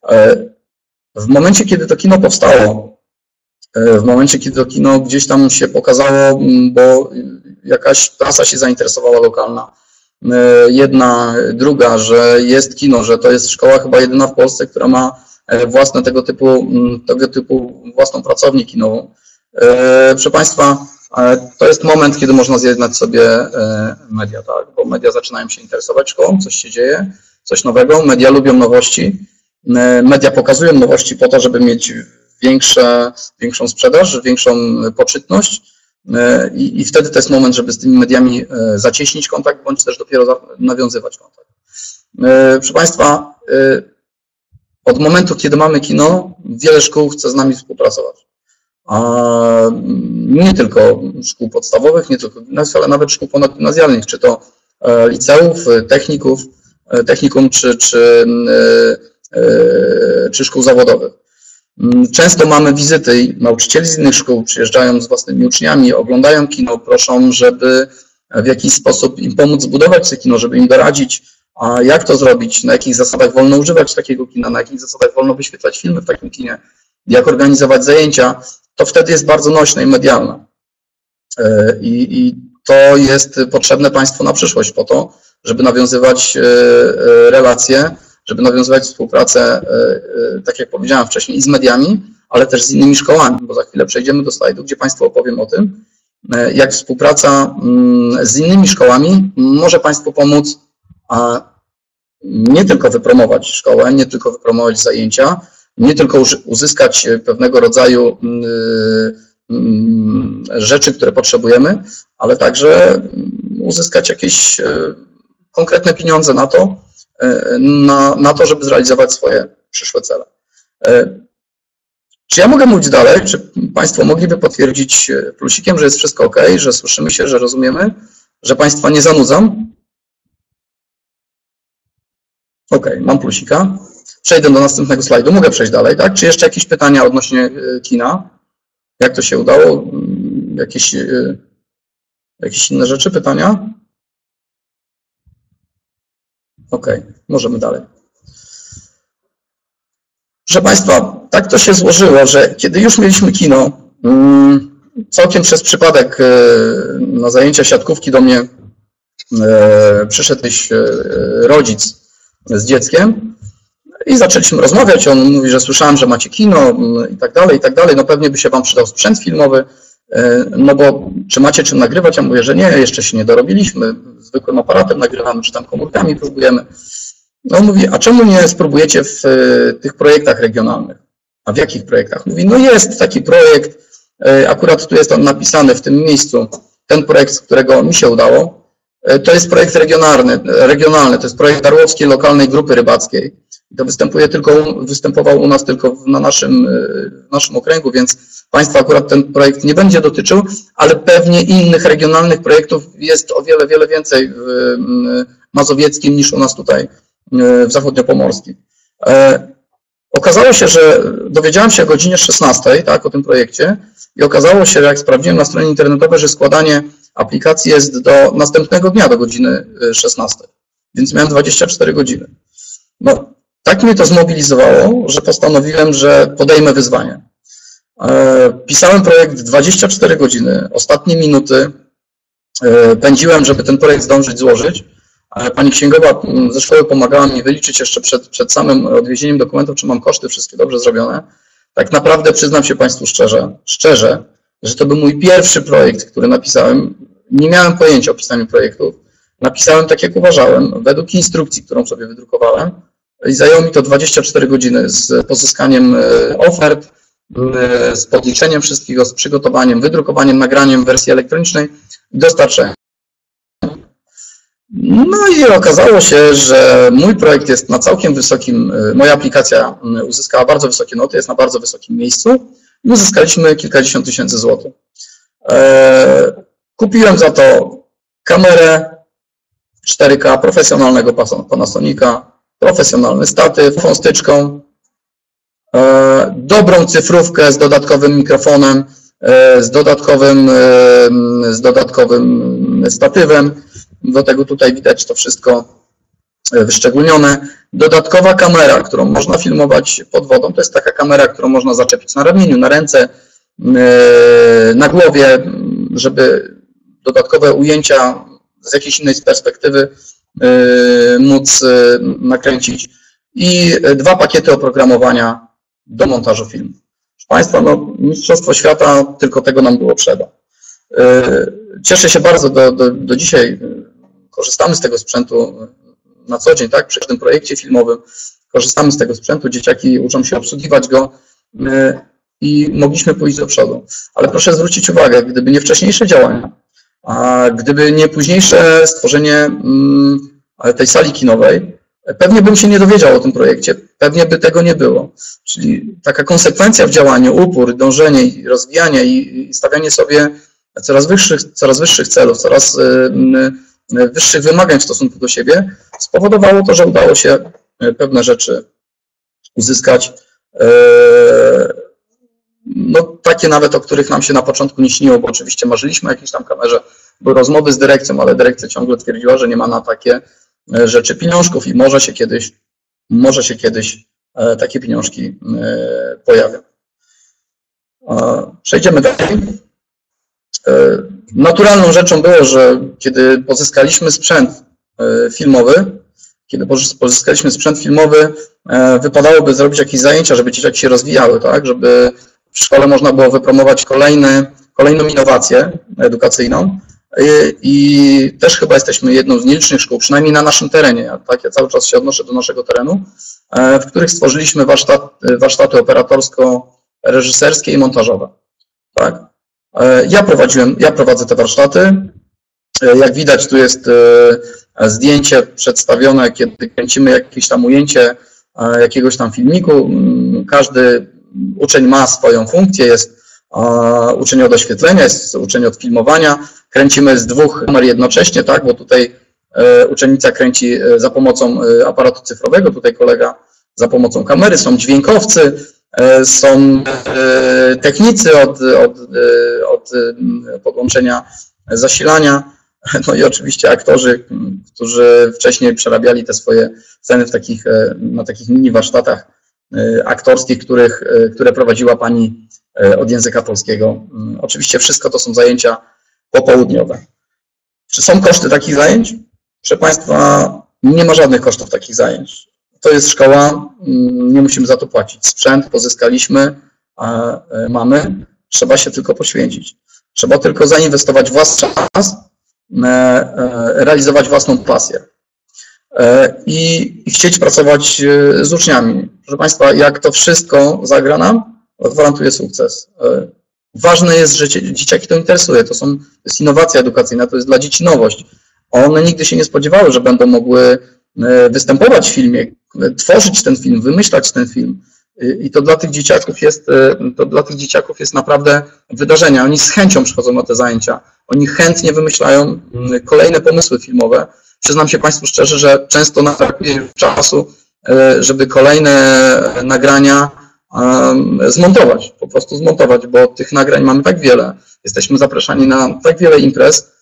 W momencie, kiedy to kino powstało, w momencie, kiedy to kino gdzieś tam się pokazało, bo jakaś prasa się zainteresowała lokalna, jedna, druga, że jest kino, że to jest szkoła chyba jedyna w Polsce, która ma własne tego typu, tego typu własną pracownię kinową. Proszę Państwa, to jest moment, kiedy można zjednać sobie media, tak? Bo media zaczynają się interesować szkołą, coś się dzieje, coś nowego, media lubią nowości, media pokazują nowości po to, żeby mieć większe, większą sprzedaż, większą poczytność i, i wtedy to jest moment, żeby z tymi mediami zacieśnić kontakt, bądź też dopiero nawiązywać kontakt. Proszę Państwa, od momentu, kiedy mamy kino, wiele szkół chce z nami współpracować. A nie tylko szkół podstawowych, nie tylko gimnazjów, ale nawet szkół ponadgimnazjalnych, czy to liceów, techników, technikum, czy, czy, czy szkół zawodowych. Często mamy wizyty i nauczycieli z innych szkół przyjeżdżają z własnymi uczniami, oglądają kino, proszą, żeby w jakiś sposób im pomóc zbudować to kino, żeby im doradzić, A jak to zrobić, na jakich zasadach wolno używać takiego kina, na jakich zasadach wolno wyświetlać filmy w takim kinie, jak organizować zajęcia, to wtedy jest bardzo nośne i medialne. I, i to jest potrzebne Państwu na przyszłość po to, żeby nawiązywać relacje, żeby nawiązywać współpracę, tak jak powiedziałem wcześniej, i z mediami, ale też z innymi szkołami, bo za chwilę przejdziemy do slajdu, gdzie Państwu opowiem o tym, jak współpraca z innymi szkołami może Państwu pomóc nie tylko wypromować szkołę, nie tylko wypromować zajęcia, nie tylko uzyskać pewnego rodzaju rzeczy, które potrzebujemy, ale także uzyskać jakieś konkretne pieniądze na to, na, na to, żeby zrealizować swoje przyszłe cele. Czy ja mogę mówić dalej? Czy Państwo mogliby potwierdzić plusikiem, że jest wszystko ok, że słyszymy się, że rozumiemy, że Państwa nie zanudzam? Ok, mam plusika. Przejdę do następnego slajdu. Mogę przejść dalej, tak? Czy jeszcze jakieś pytania odnośnie kina? Jak to się udało? Jakieś, jakieś inne rzeczy, pytania? Ok, możemy dalej. Proszę Państwa, tak to się złożyło, że kiedy już mieliśmy kino, całkiem przez przypadek na zajęcia siatkówki do mnie przyszedł jakiś rodzic z dzieckiem i zaczęliśmy rozmawiać. On mówi, że słyszałem, że macie kino i tak dalej, i tak dalej. No pewnie by się Wam przydał sprzęt filmowy, no bo czy macie czym nagrywać? Ja mówię, że nie, jeszcze się nie dorobiliśmy. Zwykłym aparatem nagrywamy, czy tam komórkami próbujemy. No on mówi, a czemu nie spróbujecie w tych projektach regionalnych? A w jakich projektach? Mówi, no jest taki projekt, akurat tu jest on napisany w tym miejscu, ten projekt, z którego mi się udało, to jest projekt regionalny, regionalny to jest projekt Darłowskiej Lokalnej Grupy Rybackiej. To występuje tylko, występował u nas tylko na naszym, w naszym okręgu, więc Państwa akurat ten projekt nie będzie dotyczył, ale pewnie innych regionalnych projektów jest o wiele, wiele więcej w mazowieckim niż u nas tutaj w zachodniopomorskim. Okazało się, że dowiedziałem się o godzinie szesnastej, tak, o tym projekcie i okazało się, że jak sprawdziłem na stronie internetowej, że składanie aplikacji jest do następnego dnia, do godziny szesnastej, więc miałem dwadzieścia cztery godziny. No, tak mnie to zmobilizowało, że postanowiłem, że podejmę wyzwanie. Pisałem projekt dwadzieścia cztery godziny, ostatnie minuty pędziłem, żeby ten projekt zdążyć złożyć. Pani księgowa ze szkoły pomagała mi wyliczyć jeszcze przed, przed samym odwiezieniem dokumentów, czy mam koszty wszystkie dobrze zrobione. Tak naprawdę przyznam się Państwu szczerze, szczerze, że to był mój pierwszy projekt, który napisałem. Nie miałem pojęcia o pisaniu projektów. Napisałem tak, jak uważałem, według instrukcji, którą sobie wydrukowałem i zajęło mi to dwadzieścia cztery godziny z pozyskaniem ofert, z podliczeniem wszystkiego, z przygotowaniem, wydrukowaniem, nagraniem wersji elektronicznej i dostarczeniem. No i okazało się, że mój projekt jest na całkiem wysokim, moja aplikacja uzyskała bardzo wysokie noty, jest na bardzo wysokim miejscu i uzyskaliśmy kilkadziesiąt tysięcy złotych. Kupiłem za to kamerę cztery K profesjonalnego Panasonica, profesjonalny statyw, fąstyczką, dobrą cyfrówkę z dodatkowym mikrofonem, z dodatkowym, z dodatkowym statywem. Do tego tutaj widać to wszystko wyszczególnione. Dodatkowa kamera, którą można filmować pod wodą, to jest taka kamera, którą można zaczepić na ramieniu, na ręce, na głowie, żeby dodatkowe ujęcia z jakiejś innej perspektywy móc nakręcić. I dwa pakiety oprogramowania do montażu filmu. Proszę Państwa, no, Mistrzostwo Świata, tylko tego nam było trzeba. Cieszę się bardzo, do, do, do dzisiaj korzystamy z tego sprzętu na co dzień, tak? Przy każdym projekcie filmowym korzystamy z tego sprzętu, dzieciaki uczą się obsługiwać go i mogliśmy pójść do przodu. Ale proszę zwrócić uwagę, gdyby nie wcześniejsze działania, a gdyby nie późniejsze stworzenie tej sali kinowej, pewnie bym się nie dowiedział o tym projekcie, pewnie by tego nie było. Czyli taka konsekwencja w działaniu, upór, dążenie i rozwijanie i stawianie sobie coraz wyższych, coraz wyższych celów, coraz wyższych wymagań w stosunku do siebie spowodowało to, że udało się pewne rzeczy uzyskać. No, takie nawet, o których nam się na początku nie śniło, bo oczywiście marzyliśmy o jakiejś tam kamerze, były rozmowy z dyrekcją, ale dyrekcja ciągle twierdziła, że nie ma na takie rzeczy pieniążków i może się kiedyś, może się kiedyś takie pieniążki pojawią. Przejdziemy dalej. Naturalną rzeczą było, że kiedy pozyskaliśmy sprzęt filmowy, kiedy pozyskaliśmy sprzęt filmowy, wypadałoby zrobić jakieś zajęcia, żeby dzieciaki się rozwijały, tak? Żeby w szkole można było wypromować kolejny, kolejną innowację edukacyjną. I, I też chyba jesteśmy jedną z nielicznych szkół, przynajmniej na naszym terenie, tak? Ja cały czas się odnoszę do naszego terenu, w których stworzyliśmy warsztat, warsztaty operatorsko-reżyserskie i montażowe. Tak? Ja prowadziłem, ja prowadzę te warsztaty. Jak widać, tu jest zdjęcie przedstawione, kiedy kręcimy jakieś tam ujęcie jakiegoś tam filmiku. Każdy uczeń ma swoją funkcję, jest uczeń od oświetlenia, jest uczeń od filmowania. Kręcimy z dwóch kamer jednocześnie, tak, bo tutaj uczennica kręci za pomocą aparatu cyfrowego, tutaj kolega za pomocą kamery, są dźwiękowcy, są technicy od, od, od podłączenia zasilania, no i oczywiście aktorzy, którzy wcześniej przerabiali te swoje sceny w takich, na takich mini warsztatach aktorskich, których, które prowadziła pani od języka polskiego. Oczywiście wszystko to są zajęcia popołudniowe. Czy są koszty takich zajęć? Proszę Państwa, nie ma żadnych kosztów takich zajęć. To jest szkoła, nie musimy za to płacić. Sprzęt pozyskaliśmy, mamy, trzeba się tylko poświęcić. Trzeba tylko zainwestować w własny czas, realizować własną pasję i, i chcieć pracować z uczniami. Proszę Państwa, jak to wszystko zagra nam, gwarantuje sukces. Ważne jest, że dzieciaki to interesuje. To, są, to jest innowacja edukacyjna, to jest dla dzieci nowość. One nigdy się nie spodziewały, że będą mogły występować w filmie, tworzyć ten film, wymyślać ten film. I to dla tych dzieciaków jest, to dla tych dzieciaków jest naprawdę wydarzenie. Oni z chęcią przychodzą na te zajęcia. Oni chętnie wymyślają kolejne pomysły filmowe. Przyznam się Państwu szczerze, że często nam brakuje już czasu, żeby kolejne nagrania zmontować, po prostu zmontować, bo tych nagrań mamy tak wiele. Jesteśmy zapraszani na tak wiele imprez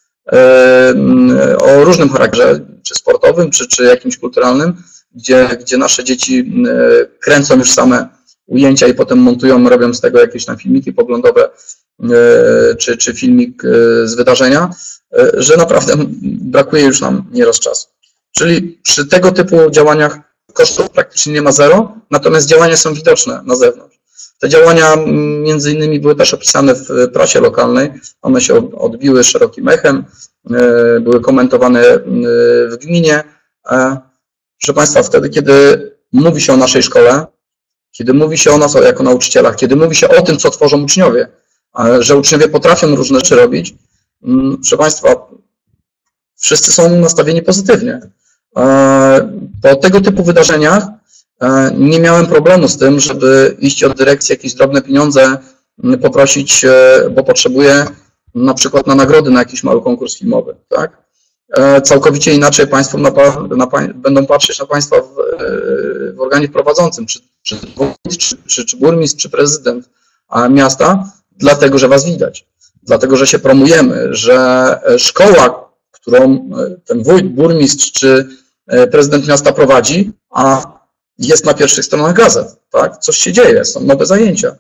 o różnym charakterze, czy sportowym, czy, czy jakimś kulturalnym, gdzie, gdzie nasze dzieci kręcą już same ujęcia i potem montują, robią z tego jakieś tam filmiki poglądowe, czy, czy filmik z wydarzenia, że naprawdę brakuje już nam nieraz czasu. Czyli przy tego typu działaniach kosztów praktycznie nie ma zero, natomiast działania są widoczne na zewnątrz. Te działania między innymi były też opisane w prasie lokalnej, one się odbiły szerokim echem, były komentowane w gminie. Proszę Państwa, wtedy, kiedy mówi się o naszej szkole, kiedy mówi się o nas jako nauczycielach, kiedy mówi się o tym, co tworzą uczniowie, że uczniowie potrafią różne rzeczy robić, proszę Państwa, wszyscy są nastawieni pozytywnie. Po tego typu wydarzeniach nie miałem problemu z tym, żeby iść od dyrekcji jakieś drobne pieniądze, poprosić, bo potrzebuję na przykład na nagrody na jakiś mały konkurs filmowy. Tak? Całkowicie inaczej Państwo na, na, będą patrzeć na Państwa w, w organie prowadzącym, czy, czy, czy, czy, czy burmistrz, czy prezydent miasta, dlatego że Was widać, dlatego że się promujemy, że szkoła, którą ten wójt, burmistrz czy prezydent miasta prowadzi, a jest na pierwszych stronach gazet, tak? Coś się dzieje, są nowe zajęcia.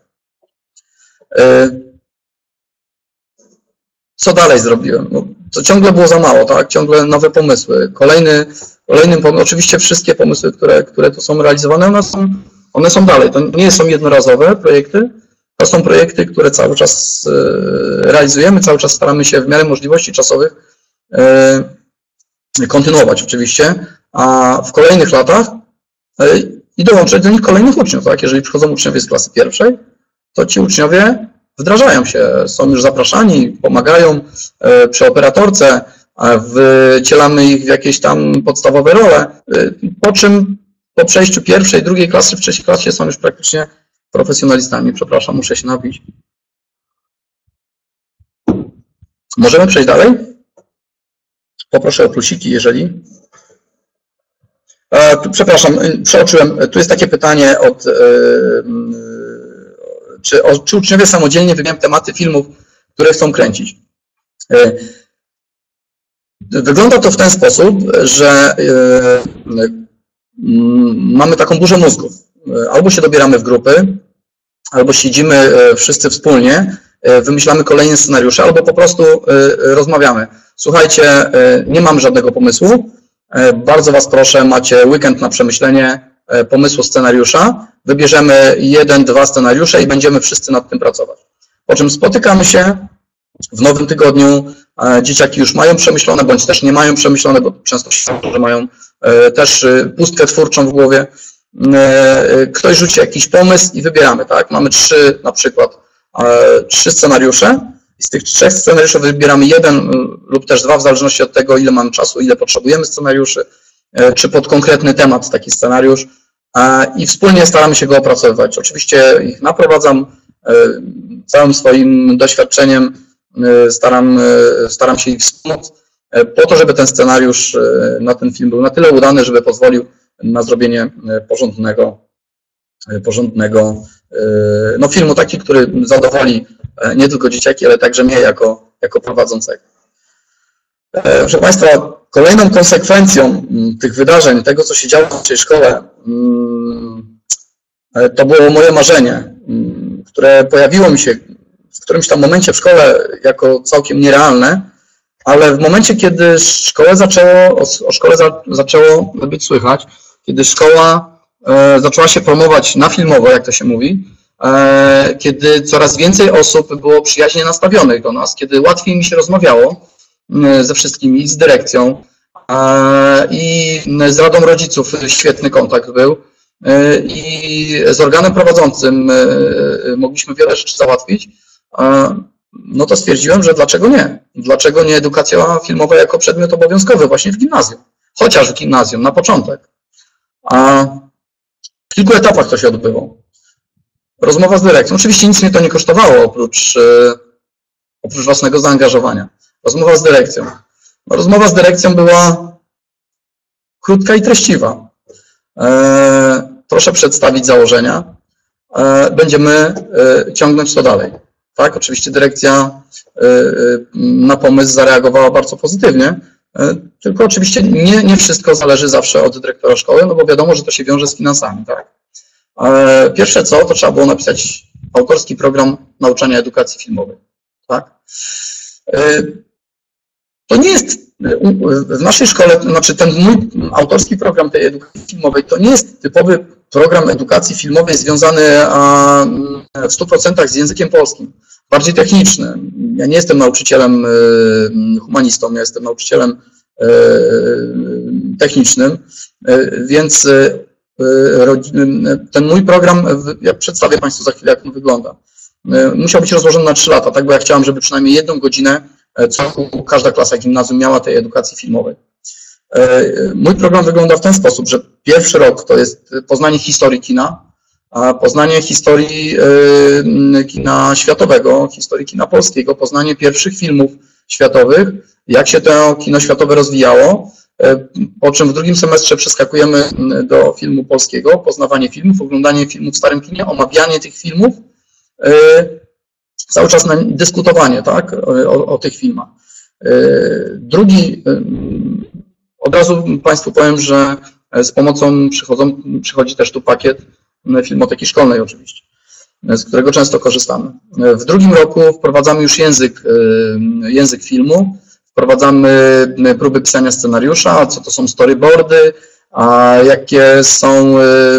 Co dalej zrobiłem? No, to ciągle było za mało, tak? Ciągle nowe pomysły. Kolejny, kolejnym pomysł, oczywiście wszystkie pomysły, które, które tu są realizowane, one są, one są dalej. To nie są jednorazowe projekty, to są projekty, które cały czas realizujemy, cały czas staramy się w miarę możliwości czasowych kontynuować oczywiście, a w kolejnych latach i dołączyć do nich kolejnych uczniów, tak? Jeżeli przychodzą uczniowie z klasy pierwszej, to ci uczniowie wdrażają się, są już zapraszani, pomagają przy operatorce, wcielamy ich w jakieś tam podstawowe role, po czym po przejściu pierwszej, drugiej klasy, w trzeciej klasie są już praktycznie profesjonalistami. Przepraszam, muszę się napić. Możemy przejść dalej? Poproszę o plusiki, jeżeli. Przepraszam, przeoczyłem. Tu jest takie pytanie od, czy, o, czy uczniowie samodzielnie wybierają tematy filmów, które chcą kręcić. Wygląda to w ten sposób, że mamy taką burzę mózgów. Albo się dobieramy w grupy, albo siedzimy wszyscy wspólnie, wymyślamy kolejne scenariusze, albo po prostu rozmawiamy. Słuchajcie, nie mam żadnego pomysłu, bardzo Was proszę, macie weekend na przemyślenie pomysłu scenariusza, wybierzemy jeden, dwa scenariusze i będziemy wszyscy nad tym pracować. Po czym spotykamy się w nowym tygodniu, dzieciaki już mają przemyślone, bądź też nie mają przemyślone, bo często się że mają też pustkę twórczą w głowie. Ktoś rzuci jakiś pomysł i wybieramy, tak? Mamy trzy na przykład, trzy scenariusze i z tych trzech scenariuszy wybieramy jeden lub też dwa, w zależności od tego, ile mamy czasu, ile potrzebujemy scenariuszy, czy pod konkretny temat taki scenariusz i wspólnie staramy się go opracowywać. Oczywiście ich naprowadzam całym swoim doświadczeniem, staram, staram się ich wspomóc po to, żeby ten scenariusz na ten film był na tyle udany, żeby pozwolił na zrobienie porządnego, porządnego no, filmu, taki, który zadowoli nie tylko dzieciaki, ale także mnie jako, jako prowadzącego. Proszę Państwa, kolejną konsekwencją tych wydarzeń, tego co się działo w naszej szkole, to było moje marzenie, które pojawiło mi się w którymś tam momencie w szkole jako całkiem nierealne, ale w momencie, kiedy szkołę zaczęło, o szkole za, zaczęło być słychać, kiedy szkoła e, zaczęła się promować na filmowo, jak to się mówi, e, kiedy coraz więcej osób było przyjaźnie nastawionych do nas, kiedy łatwiej mi się rozmawiało e, ze wszystkimi, z dyrekcją e, i z Radą Rodziców świetny kontakt był e, i z organem prowadzącym e, mogliśmy wiele rzeczy załatwić, e, no to stwierdziłem, że dlaczego nie? Dlaczego nie edukacja filmowa jako przedmiot obowiązkowy właśnie w gimnazjum? Chociaż w gimnazjum, na początek. A w kilku etapach to się odbyło. Rozmowa z dyrekcją. Oczywiście nic mnie to nie kosztowało, oprócz, oprócz własnego zaangażowania. Rozmowa z dyrekcją. No, rozmowa z dyrekcją była krótka i treściwa. E, proszę przedstawić założenia. E, będziemy e, ciągnąć to dalej. Tak, oczywiście dyrekcja na pomysł zareagowała bardzo pozytywnie, tylko oczywiście nie, nie wszystko zależy zawsze od dyrektora szkoły, no bo wiadomo, że to się wiąże z finansami. Tak? Pierwsze co, to trzeba było napisać autorski program nauczania edukacji filmowej. Tak? To nie jest w naszej szkole, znaczy ten mój autorski program tej edukacji filmowej, to nie jest typowy program edukacji filmowej związany w stu procentach z językiem polskim, bardziej techniczny. Ja nie jestem nauczycielem humanistą, ja jestem nauczycielem technicznym, więc ten mój program, ja przedstawię Państwu za chwilę, jak on wygląda. Musiał być rozłożony na trzy lata, tak, bo ja chciałem, żeby przynajmniej jedną godzinę co roku każda klasa gimnazjum miała tej edukacji filmowej. Mój program wygląda w ten sposób, że pierwszy rok to jest poznanie historii kina, a poznanie historii kina światowego, historii kina polskiego, poznanie pierwszych filmów światowych, jak się to kino światowe rozwijało, po czym w drugim semestrze przeskakujemy do filmu polskiego, poznawanie filmów, oglądanie filmów w starym kinie, omawianie tych filmów, cały czas na dyskutowanie, tak, o, o tych filmach. Drugi, od razu Państwu powiem, że z pomocą przychodzą, przychodzi też tu pakiet Filmoteki Szkolnej oczywiście, z którego często korzystamy. W drugim roku wprowadzamy już język, język filmu, wprowadzamy próby pisania scenariusza, co to są storyboardy, a jakie są,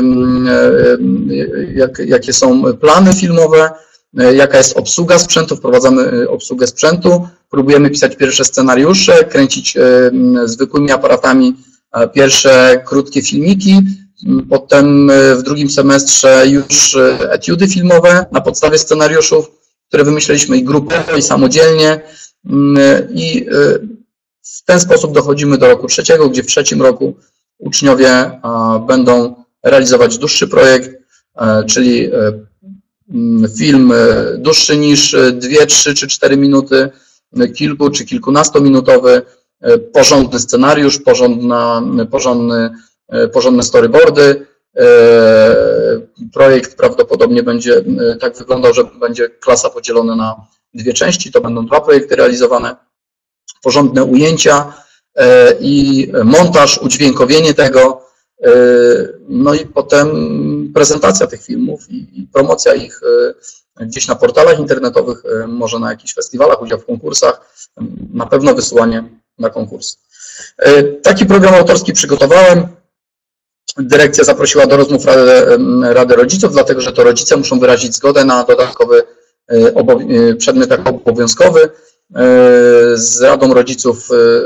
jak, jakie są plany filmowe, jaka jest obsługa sprzętu, wprowadzamy obsługę sprzętu, próbujemy pisać pierwsze scenariusze, kręcić zwykłymi aparatami pierwsze krótkie filmiki, potem w drugim semestrze już etiudy filmowe na podstawie scenariuszów, które wymyśleliśmy i grupowo, i samodzielnie, i w ten sposób dochodzimy do roku trzeciego, gdzie w trzecim roku uczniowie będą realizować dłuższy projekt, czyli film dłuższy niż dwie, trzy czy cztery minuty, kilku czy kilkunastominutowy, porządny scenariusz, porządna, porządny, porządne storyboardy. Projekt prawdopodobnie będzie tak wyglądał, że będzie klasa podzielona na dwie części, to będą dwa projekty realizowane, porządne ujęcia, i montaż, udźwiękowienie tego, no i potem prezentacja tych filmów i promocja ich gdzieś na portalach internetowych, może na jakichś festiwalach, udział w konkursach, na pewno wysyłanie na konkurs. Taki program autorski przygotowałem. Dyrekcja zaprosiła do rozmów Radę, Radę Rodziców, dlatego że to rodzice muszą wyrazić zgodę na dodatkowy przedmiot jako obowiązkowy. Z Radą Rodziców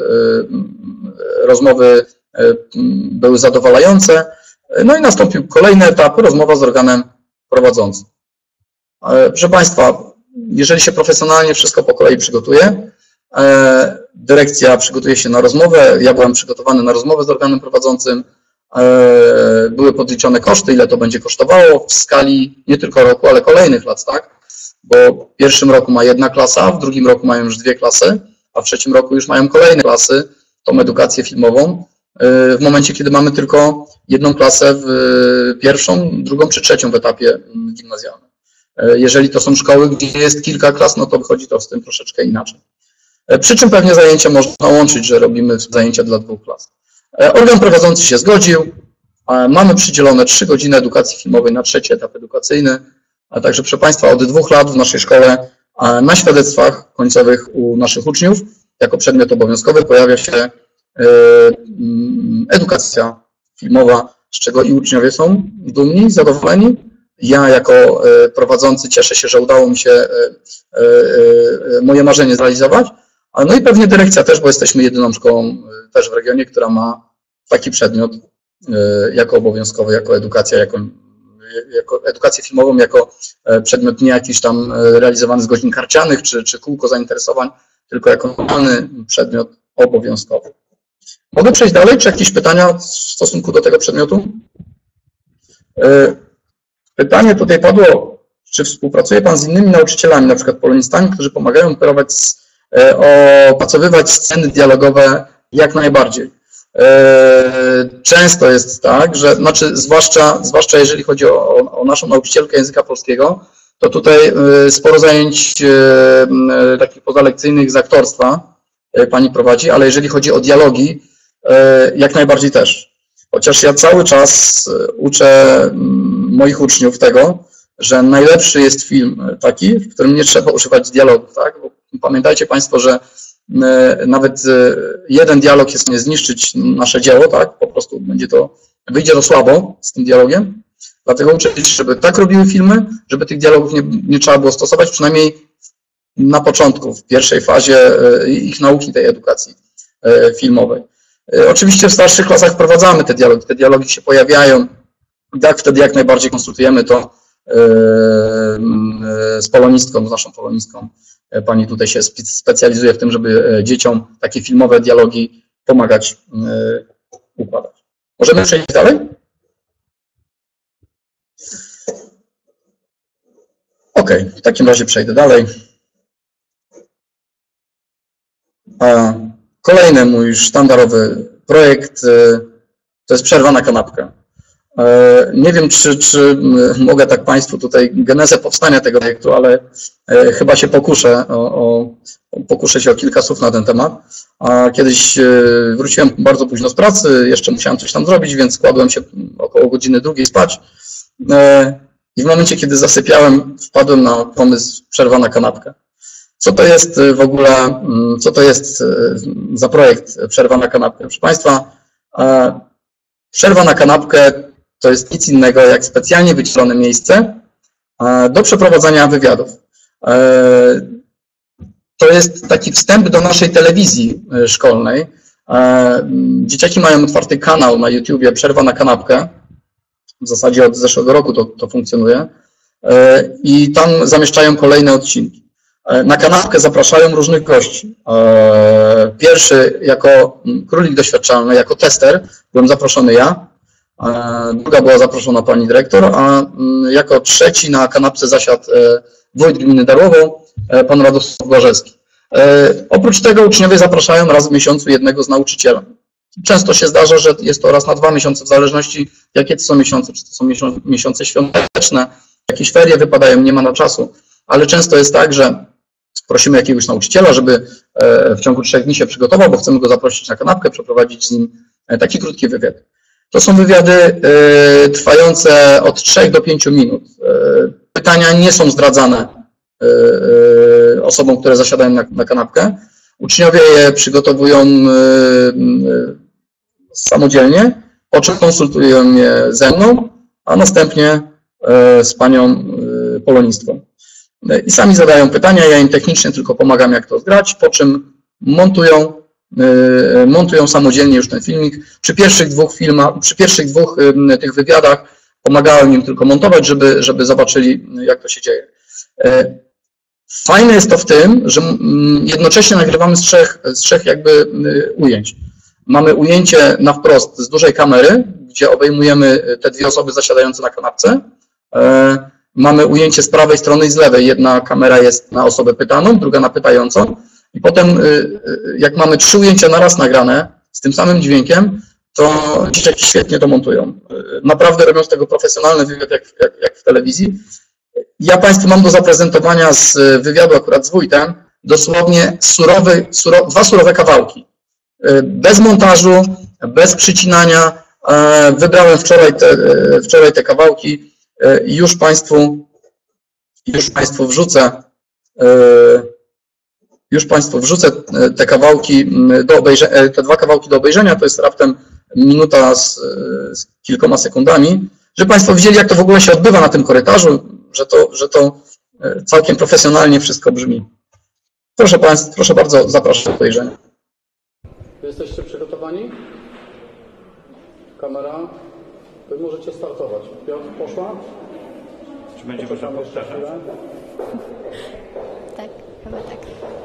rozmowy były zadowalające. No i nastąpił kolejny etap, rozmowa z organem prowadzącym. Proszę Państwa, jeżeli się profesjonalnie wszystko po kolei przygotuje, dyrekcja przygotuje się na rozmowę, ja byłem przygotowany na rozmowę z organem prowadzącym, były podliczone koszty, ile to będzie kosztowało w skali nie tylko roku, ale kolejnych lat, tak? Bo w pierwszym roku ma jedna klasa, w drugim roku mają już dwie klasy, a w trzecim roku już mają kolejne klasy, tą edukację filmową, w momencie, kiedy mamy tylko jedną klasę, w pierwszą, drugą czy trzecią w etapie gimnazjalnym. Jeżeli to są szkoły, gdzie jest kilka klas, no to wychodzi to z tym troszeczkę inaczej. Przy czym pewnie zajęcia można łączyć, że robimy zajęcia dla dwóch klas. Organ prowadzący się zgodził, mamy przydzielone trzy godziny edukacji filmowej na trzeci etap edukacyjny, a także proszę Państwa od dwóch lat w naszej szkole na świadectwach końcowych u naszych uczniów jako przedmiot obowiązkowy pojawia się edukacja filmowa, z czego i uczniowie są dumni, zadowoleni. Ja jako prowadzący cieszę się, że udało mi się moje marzenie zrealizować. No i pewnie dyrekcja też, bo jesteśmy jedyną szkołą też w regionie, która ma taki przedmiot jako obowiązkowy, jako edukacja, jako, jako edukację filmową, jako przedmiot nie jakiś tam realizowany z godzin karcianych czy, czy kółko zainteresowań, tylko jako normalny przedmiot obowiązkowy. Mogę przejść dalej? Czy jakieś pytania w stosunku do tego przedmiotu? Pytanie tutaj padło, czy współpracuje Pan z innymi nauczycielami, na przykład polonistami, którzy pomagają operować, opracowywać sceny dialogowe jak najbardziej. Często jest tak, że, znaczy zwłaszcza, zwłaszcza jeżeli chodzi o, o naszą nauczycielkę języka polskiego, to tutaj sporo zajęć takich pozalekcyjnych z aktorstwa Pani prowadzi, ale jeżeli chodzi o dialogi, jak najbardziej też. Chociaż ja cały czas uczę moich uczniów tego, że najlepszy jest film taki, w którym nie trzeba używać dialogu, tak? Bo pamiętajcie Państwo, że nawet jeden dialog jest nie zniszczyć nasze dzieło, tak? Po prostu będzie to, wyjdzie to słabo z tym dialogiem. Dlatego uczę, żeby tak robiły filmy, żeby tych dialogów nie, nie trzeba było stosować, przynajmniej na początku, w pierwszej fazie ich nauki, tej edukacji filmowej. Oczywiście w starszych klasach wprowadzamy te dialogi, te dialogi się pojawiają, tak wtedy jak najbardziej konsultujemy to z polonistką, z naszą polonistką. Pani tutaj się specjalizuje w tym, żeby dzieciom takie filmowe dialogi pomagać układać. Możemy przejść dalej? Ok, w takim razie przejdę dalej. Kolejny mój sztandarowy projekt to jest przerwa na kanapkę. Nie wiem, czy, czy mogę tak Państwu tutaj genezę powstania tego projektu, ale chyba się pokuszę o, o, pokuszę się o kilka słów na ten temat. A kiedyś wróciłem bardzo późno z pracy, jeszcze musiałem coś tam zrobić, więc kładłem się około godziny drugiej spać. I w momencie, kiedy zasypiałem, wpadłem na pomysł przerwa na kanapkę. Co to jest w ogóle, co to jest za projekt przerwa na kanapkę? Proszę Państwa, przerwa na kanapkę to jest nic innego jak specjalnie wydzielone miejsce do przeprowadzania wywiadów. To jest taki wstęp do naszej telewizji szkolnej. Dzieciaki mają otwarty kanał na YouTubie Przerwa na kanapkę. W zasadzie od zeszłego roku to, to funkcjonuje. I tam zamieszczają kolejne odcinki. Na kanapkę zapraszają różnych gości. Pierwszy jako królik doświadczalny, jako tester byłem zaproszony ja. Druga była zaproszona pani dyrektor, a jako trzeci na kanapce zasiadł wójt gminy Darłowo, pan Radosław Błażewski. Oprócz tego uczniowie zapraszają raz w miesiącu jednego z nauczyciela. Często się zdarza, że jest to raz na dwa miesiące, w zależności jakie to są miesiące, czy to są miesiące świąteczne, jakieś ferie wypadają, nie ma na czasu, ale często jest tak, że prosimy jakiegoś nauczyciela, żeby w ciągu trzech dni się przygotował, bo chcemy go zaprosić na kanapkę, przeprowadzić z nim taki krótki wywiad. To są wywiady trwające od trzech do pięciu minut. Pytania nie są zdradzane osobom, które zasiadają na, na kanapkę. Uczniowie je przygotowują samodzielnie, po czym konsultują je ze mną, a następnie z panią polonistką. I sami zadają pytania, ja im technicznie tylko pomagam, jak to zgrać, po czym montują, montują samodzielnie już ten filmik. Przy pierwszych dwóch filmach, przy pierwszych dwóch tych wywiadach pomagałem im tylko montować, żeby, żeby zobaczyli, jak to się dzieje. Fajne jest to w tym, że jednocześnie nagrywamy z trzech, z trzech jakby ujęć. Mamy ujęcie na wprost z dużej kamery, gdzie obejmujemy te dwie osoby zasiadające na kanapce. Mamy ujęcie z prawej strony i z lewej. Jedna kamera jest na osobę pytaną, druga na pytającą. I potem, jak mamy trzy ujęcia naraz nagrane z tym samym dźwiękiem, to dzieciaki świetnie to montują. Naprawdę robią z tego profesjonalny wywiad, jak, jak, jak w telewizji. Ja Państwu mam do zaprezentowania z wywiadu akurat z wójtem dosłownie surowy, suro, dwa surowe kawałki. Bez montażu, bez przycinania. Wybrałem wczoraj te, wczoraj te kawałki i już Państwu, już Państwu wrzucę, już Państwu wrzucę te kawałki do obejrzenia, te dwa kawałki do obejrzenia, to jest raptem minuta z, z kilkoma sekundami, żeby Państwo widzieli, jak to w ogóle się odbywa na tym korytarzu, że to, że to całkiem profesjonalnie wszystko brzmi. Proszę Państwa, proszę bardzo, zapraszam do obejrzenia. Jesteście przygotowani? Kamera? Wy możecie startować. Piotr, poszła? Czy będzie można powtarzać? Tak, chyba tak.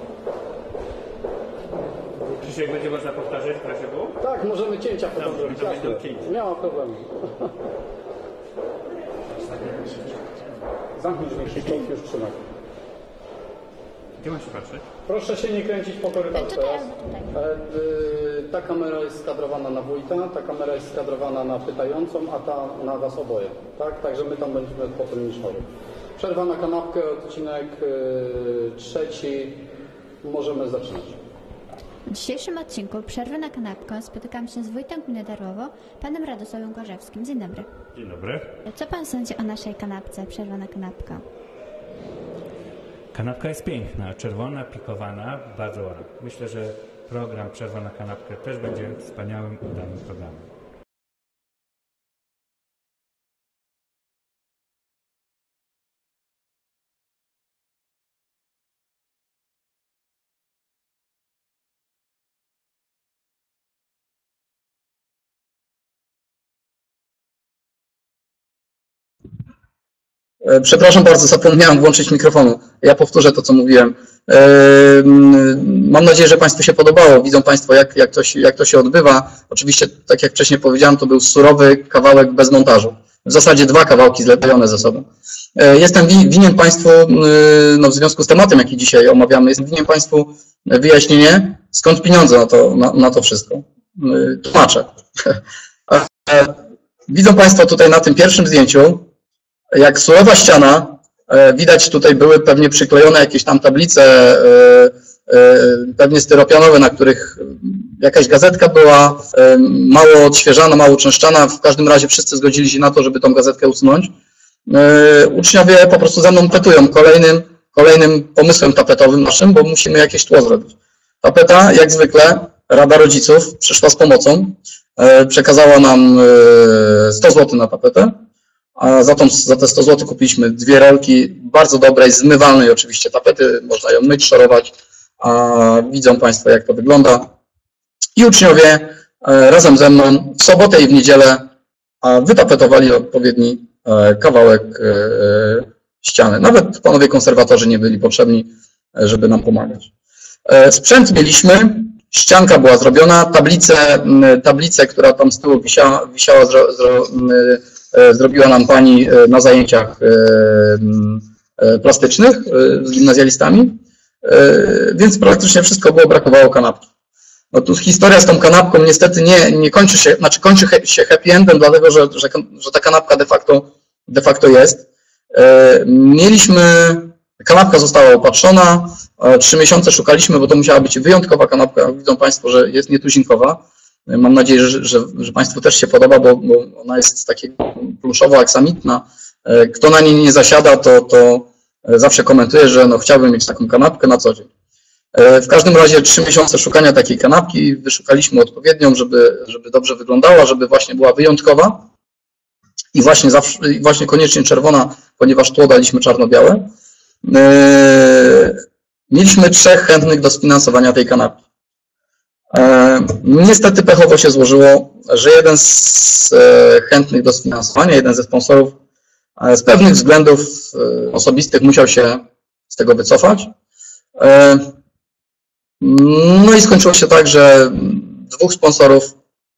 Krzysiek, będzie można powtarzać w razie było? Tak, możemy cięcia potem Dobrze, zrobić. to Jasne. będą cięcia. Nie ma problemu. Zamknij drzwi, Krzysztof, już trzymaj. Gdzie mam się patrzeć? Proszę się nie kręcić po korytarzu Tutaj, teraz. tutaj. E, y, Ta kamera jest skadrowana na wójta, ta kamera jest skadrowana na pytającą, a ta na was oboje. Tak? Także my tam będziemy potem niż chory. Przerwa na kanapkę, odcinek y, trzeci. Możemy zaczynać. W dzisiejszym odcinku Przerwy na kanapkę spotykam się z wójtem gminy Darłowo, panem Radosławem Gorzewskim. Dzień dobry. Dzień dobry. Co pan sądzi o naszej kanapce, Przerwa na kanapkę? Kanapka jest piękna, czerwona, pikowana, bardzo ładna. Myślę, że program Przerwa na kanapkę też będzie wspaniałym, udanym programem. Przepraszam bardzo, zapomniałem włączyć mikrofonu. Ja powtórzę to, co mówiłem. Mam nadzieję, że Państwu się podobało. Widzą Państwo, jak, jak, to się, jak to się odbywa. Oczywiście, tak jak wcześniej powiedziałem, to był surowy kawałek bez montażu. W zasadzie dwa kawałki zlepione ze sobą. Jestem winien Państwu, no w związku z tematem, jaki dzisiaj omawiamy, jestem winien Państwu wyjaśnienie, skąd pieniądze na to, na, na to wszystko. Tłumaczę. Widzą Państwo tutaj na tym pierwszym zdjęciu, jak surowa ściana, widać tutaj były pewnie przyklejone jakieś tam tablice, pewnie styropianowe, na których jakaś gazetka była mało odświeżana, mało uczęszczana. W każdym razie wszyscy zgodzili się na to, żeby tą gazetkę usunąć. Uczniowie po prostu ze mną petują kolejnym, kolejnym pomysłem tapetowym naszym, bo musimy jakieś tło zrobić. Tapeta, jak zwykle, Rada Rodziców przyszła z pomocą, przekazała nam sto złotych na tapetę. A za, tą, za te sto złotych kupiliśmy dwie rolki bardzo dobrej, zmywalnej oczywiście tapety, można ją myć, szorować, a widzą Państwo, jak to wygląda. I uczniowie razem ze mną w sobotę i w niedzielę wytapetowali odpowiedni kawałek ściany. Nawet panowie konserwatorzy nie byli potrzebni, żeby nam pomagać. Sprzęt mieliśmy, ścianka była zrobiona, tablicę, tablicę która tam z tyłu wisiała, wisiała zro, zro, zrobiła nam pani na zajęciach plastycznych z gimnazjalistami, więc praktycznie wszystko było, brakowało kanapki. No tu historia z tą kanapką niestety nie, nie kończy się, znaczy kończy się happy endem, dlatego że, że, że ta kanapka de facto, de facto jest. Mieliśmy, kanapka została opatrzona, Trzy miesiące szukaliśmy, bo to musiała być wyjątkowa kanapka. Widzą Państwo, że jest nietuzinkowa. Mam nadzieję, że, że, że Państwu też się podoba, bo, bo ona jest takiego pluszowo-aksamitna. Kto na niej nie zasiada, to, to zawsze komentuje, że no chciałbym mieć taką kanapkę na co dzień. W każdym razie trzy miesiące szukania takiej kanapki, wyszukaliśmy odpowiednią, żeby, żeby dobrze wyglądała, żeby właśnie była wyjątkowa i właśnie, zawsze, i właśnie koniecznie czerwona, ponieważ tło daliśmy czarno-białe. Mieliśmy trzech chętnych do sfinansowania tej kanapki. Niestety pechowo się złożyło, że jeden z chętnych do sfinansowania, jeden ze sponsorów z pewnych względów osobistych musiał się z tego wycofać. No i skończyło się tak, że dwóch sponsorów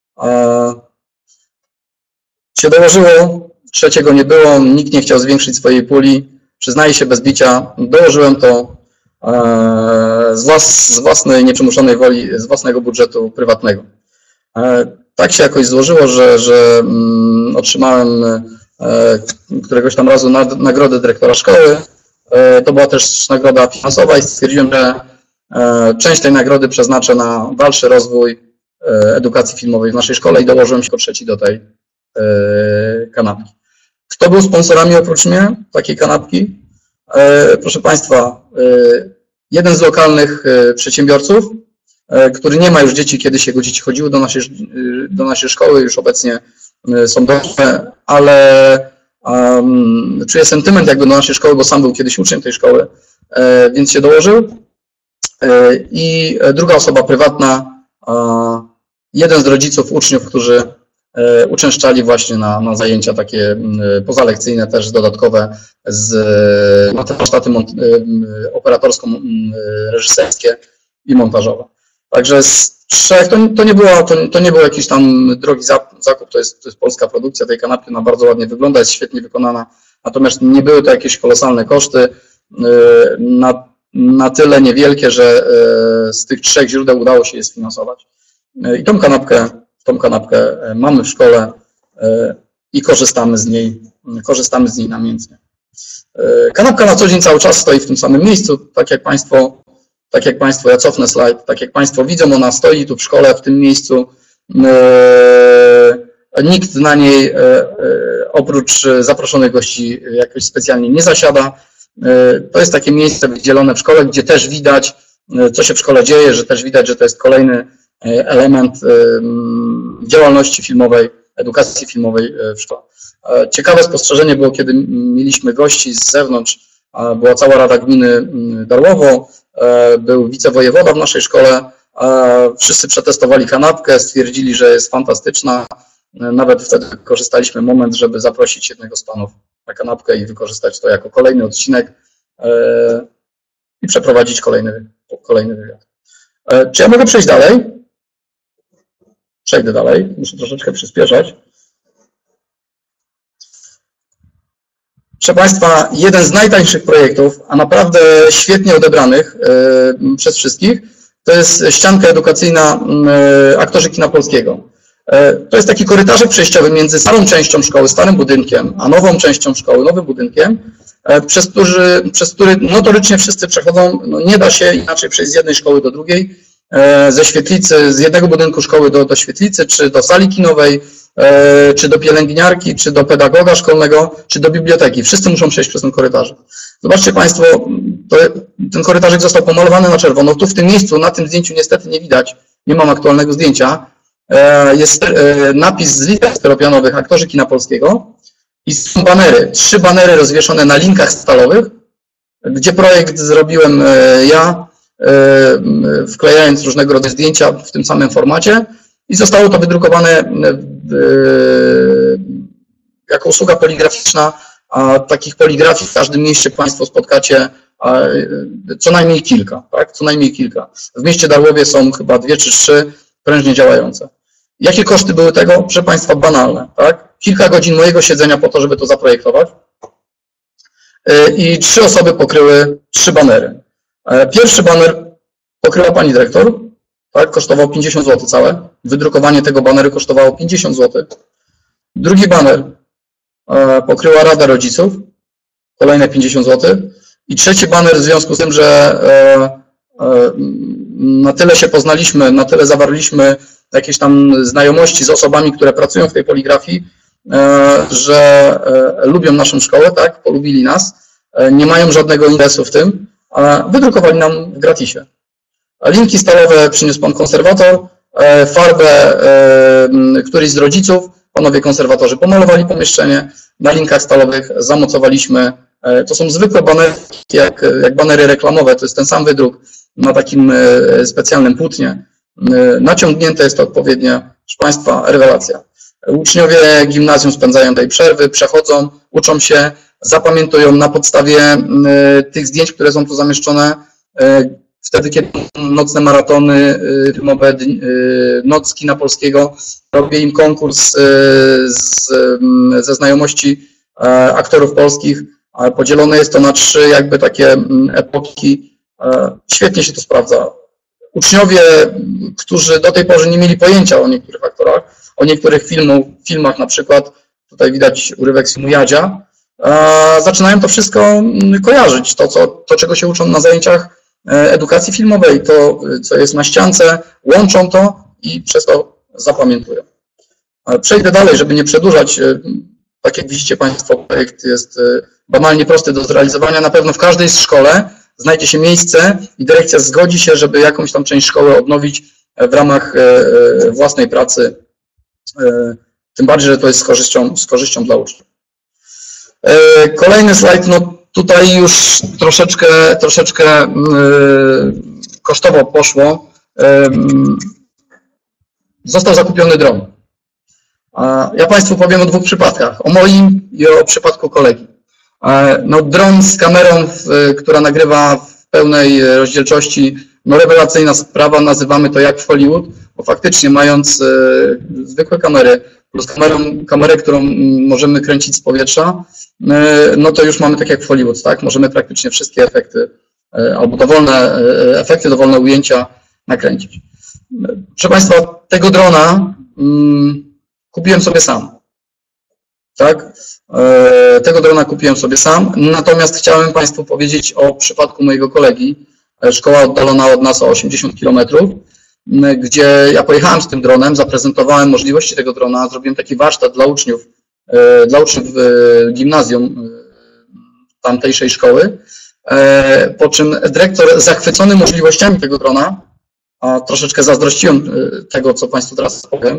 się dołożyło, trzeciego nie było, nikt nie chciał zwiększyć swojej puli. Przyznaję się bez bicia, dołożyłem to z, włas, z własnej nieprzymuszonej woli, z własnego budżetu prywatnego. Tak się jakoś złożyło, że, że otrzymałem któregoś tam razu nagrodę dyrektora szkoły. To była też nagroda finansowa i stwierdziłem, że część tej nagrody przeznaczę na dalszy rozwój edukacji filmowej w naszej szkole i dołożyłem się jako trzeci do tej kanapki. Kto był sponsorami oprócz mnie takiej kanapki? Proszę Państwa, jeden z lokalnych przedsiębiorców, który nie ma już dzieci, kiedyś jego dzieci chodziły do naszej, do naszej szkoły, już obecnie są dorosłe, ale um, czuję sentyment jakby do naszej szkoły, bo sam był kiedyś uczniem tej szkoły, więc się dołożył. I druga osoba prywatna, jeden z rodziców uczniów, którzy uczęszczali właśnie na, na zajęcia takie pozalekcyjne, też dodatkowe, z, na te warsztaty operatorsko-reżyserskie i montażowe. Także z trzech, to, to, nie było, to, to nie był jakiś tam drogi zakup, to jest, to jest polska produkcja tej kanapki, ona bardzo ładnie wygląda, jest świetnie wykonana, natomiast nie były to jakieś kolosalne koszty, na, na tyle niewielkie, że z tych trzech źródeł udało się je sfinansować. I tą kanapkę Tą kanapkę mamy w szkole i korzystamy z niej, korzystamy z niej namiętnie. Kanapka na co dzień cały czas stoi w tym samym miejscu, tak jak Państwo, tak jak Państwo, ja cofnę slajd, tak jak Państwo widzą, ona stoi tu w szkole, w tym miejscu. Nikt na niej oprócz zaproszonych gości jakoś specjalnie nie zasiada. To jest takie miejsce wydzielone w szkole, gdzie też widać, co się w szkole dzieje, że też widać, że to jest kolejny element działalności filmowej, edukacji filmowej w szkole. Ciekawe spostrzeżenie było, kiedy mieliśmy gości z zewnątrz, była cała Rada Gminy Darłowo, był wicewojewoda w naszej szkole, wszyscy przetestowali kanapkę, stwierdzili, że jest fantastyczna, nawet wtedy wykorzystaliśmy moment, żeby zaprosić jednego z panów na kanapkę i wykorzystać to jako kolejny odcinek i przeprowadzić kolejny, kolejny wywiad. Czy ja mogę przejść dalej? Przejdę dalej, muszę troszeczkę przyspieszać. Proszę Państwa, jeden z najtańszych projektów, a naprawdę świetnie odebranych yy, przez wszystkich, to jest ścianka edukacyjna yy, aktorzy kina polskiego. Yy, to jest taki korytarzek przejściowy między starą częścią szkoły, starym budynkiem, a nową częścią szkoły, nowym budynkiem, yy, przez, który, przez który notorycznie wszyscy przechodzą, no nie da się inaczej przejść z jednej szkoły do drugiej, ze świetlicy, z jednego budynku szkoły do, do świetlicy, czy do sali kinowej, czy do pielęgniarki, czy do pedagoga szkolnego, czy do biblioteki. Wszyscy muszą przejść przez ten korytarz. Zobaczcie Państwo, to, ten korytarzek został pomalowany na czerwono. Tu w tym miejscu, na tym zdjęciu niestety nie widać, nie mam aktualnego zdjęcia, jest napis z liter steropianowych aktorzy kina polskiego i są banery, trzy banery rozwieszone na linkach stalowych, gdzie projekt zrobiłem ja, wklejając różnego rodzaju zdjęcia w tym samym formacie i zostało to wydrukowane jako usługa poligraficzna, a takich poligrafii w każdym mieście Państwo spotkacie co najmniej kilka, tak? Co najmniej kilka. W mieście Darłowie są chyba dwie czy trzy prężnie działające. Jakie koszty były tego? Proszę Państwa, banalne, tak? Kilka godzin mojego siedzenia po to, żeby to zaprojektować i trzy osoby pokryły trzy banery. Pierwszy baner pokryła pani dyrektor, tak, kosztował pięćdziesiąt złotych całe. Wydrukowanie tego baneru kosztowało pięćdziesiąt złotych. Drugi baner pokryła Rada Rodziców, kolejne pięćdziesiąt złotych. I trzeci baner w związku z tym, że na tyle się poznaliśmy, na tyle zawarliśmy jakieś tam znajomości z osobami, które pracują w tej poligrafii, że lubią naszą szkołę, tak, polubili nas, nie mają żadnego interesu w tym, wydrukowali nam w gratisie. Linki stalowe przyniósł pan konserwator, farbę któryś z rodziców, panowie konserwatorzy pomalowali pomieszczenie, na linkach stalowych zamocowaliśmy, to są zwykłe banery, jak, jak banery reklamowe, to jest ten sam wydruk na takim specjalnym płótnie. Naciągnięte jest to odpowiednio, proszę Państwa, rewelacja. Uczniowie gimnazjum spędzają tej przerwy, przechodzą, uczą się, zapamiętują na podstawie tych zdjęć, które są tu zamieszczone. Wtedy, kiedy nocne maratony, rymowe, noc kina polskiego, robię im konkurs z, ze znajomości aktorów polskich. Podzielone jest to na trzy jakby takie epoki. Świetnie się to sprawdza. Uczniowie, którzy do tej pory nie mieli pojęcia o niektórych aktorach, o niektórych filmów, filmach, na przykład, tutaj widać urywek z filmu Jadzia, zaczynają to wszystko kojarzyć, to, co, to czego się uczą na zajęciach edukacji filmowej, to co jest na ściance, łączą to i przez to zapamiętują. Przejdę dalej, żeby nie przedłużać. Tak jak widzicie Państwo, projekt jest banalnie prosty do zrealizowania. Na pewno w każdej z szkole znajdzie się miejsce i dyrekcja zgodzi się, żeby jakąś tam część szkoły odnowić w ramach własnej pracy. Tym bardziej, że to jest z korzyścią, z korzyścią dla uczniów. Kolejny slajd, no tutaj już troszeczkę, troszeczkę kosztowo poszło. Został zakupiony dron. Ja Państwu powiem o dwóch przypadkach, o moim i o przypadku kolegi. No, dron z kamerą, która nagrywa w pełnej rozdzielczości, no rewelacyjna sprawa, nazywamy to jak w Hollywood, bo faktycznie mając zwykłe kamery, plus kamerą, kamerę, którą możemy kręcić z powietrza, no to już mamy tak jak w Hollywood, tak? Możemy praktycznie wszystkie efekty, albo dowolne efekty, dowolne ujęcia nakręcić. Proszę Państwa, tego drona kupiłem sobie sam. Tak? Tego drona kupiłem sobie sam, natomiast chciałem Państwu powiedzieć o przypadku mojego kolegi, szkoła oddalona od nas o osiemdziesiąt kilometrów, gdzie ja pojechałem z tym dronem, zaprezentowałem możliwości tego drona, zrobiłem taki warsztat dla uczniów, dla uczniów gimnazjum tamtejszej szkoły, po czym dyrektor zachwycony możliwościami tego drona, a troszeczkę zazdrościłem tego, co Państwu teraz powiem,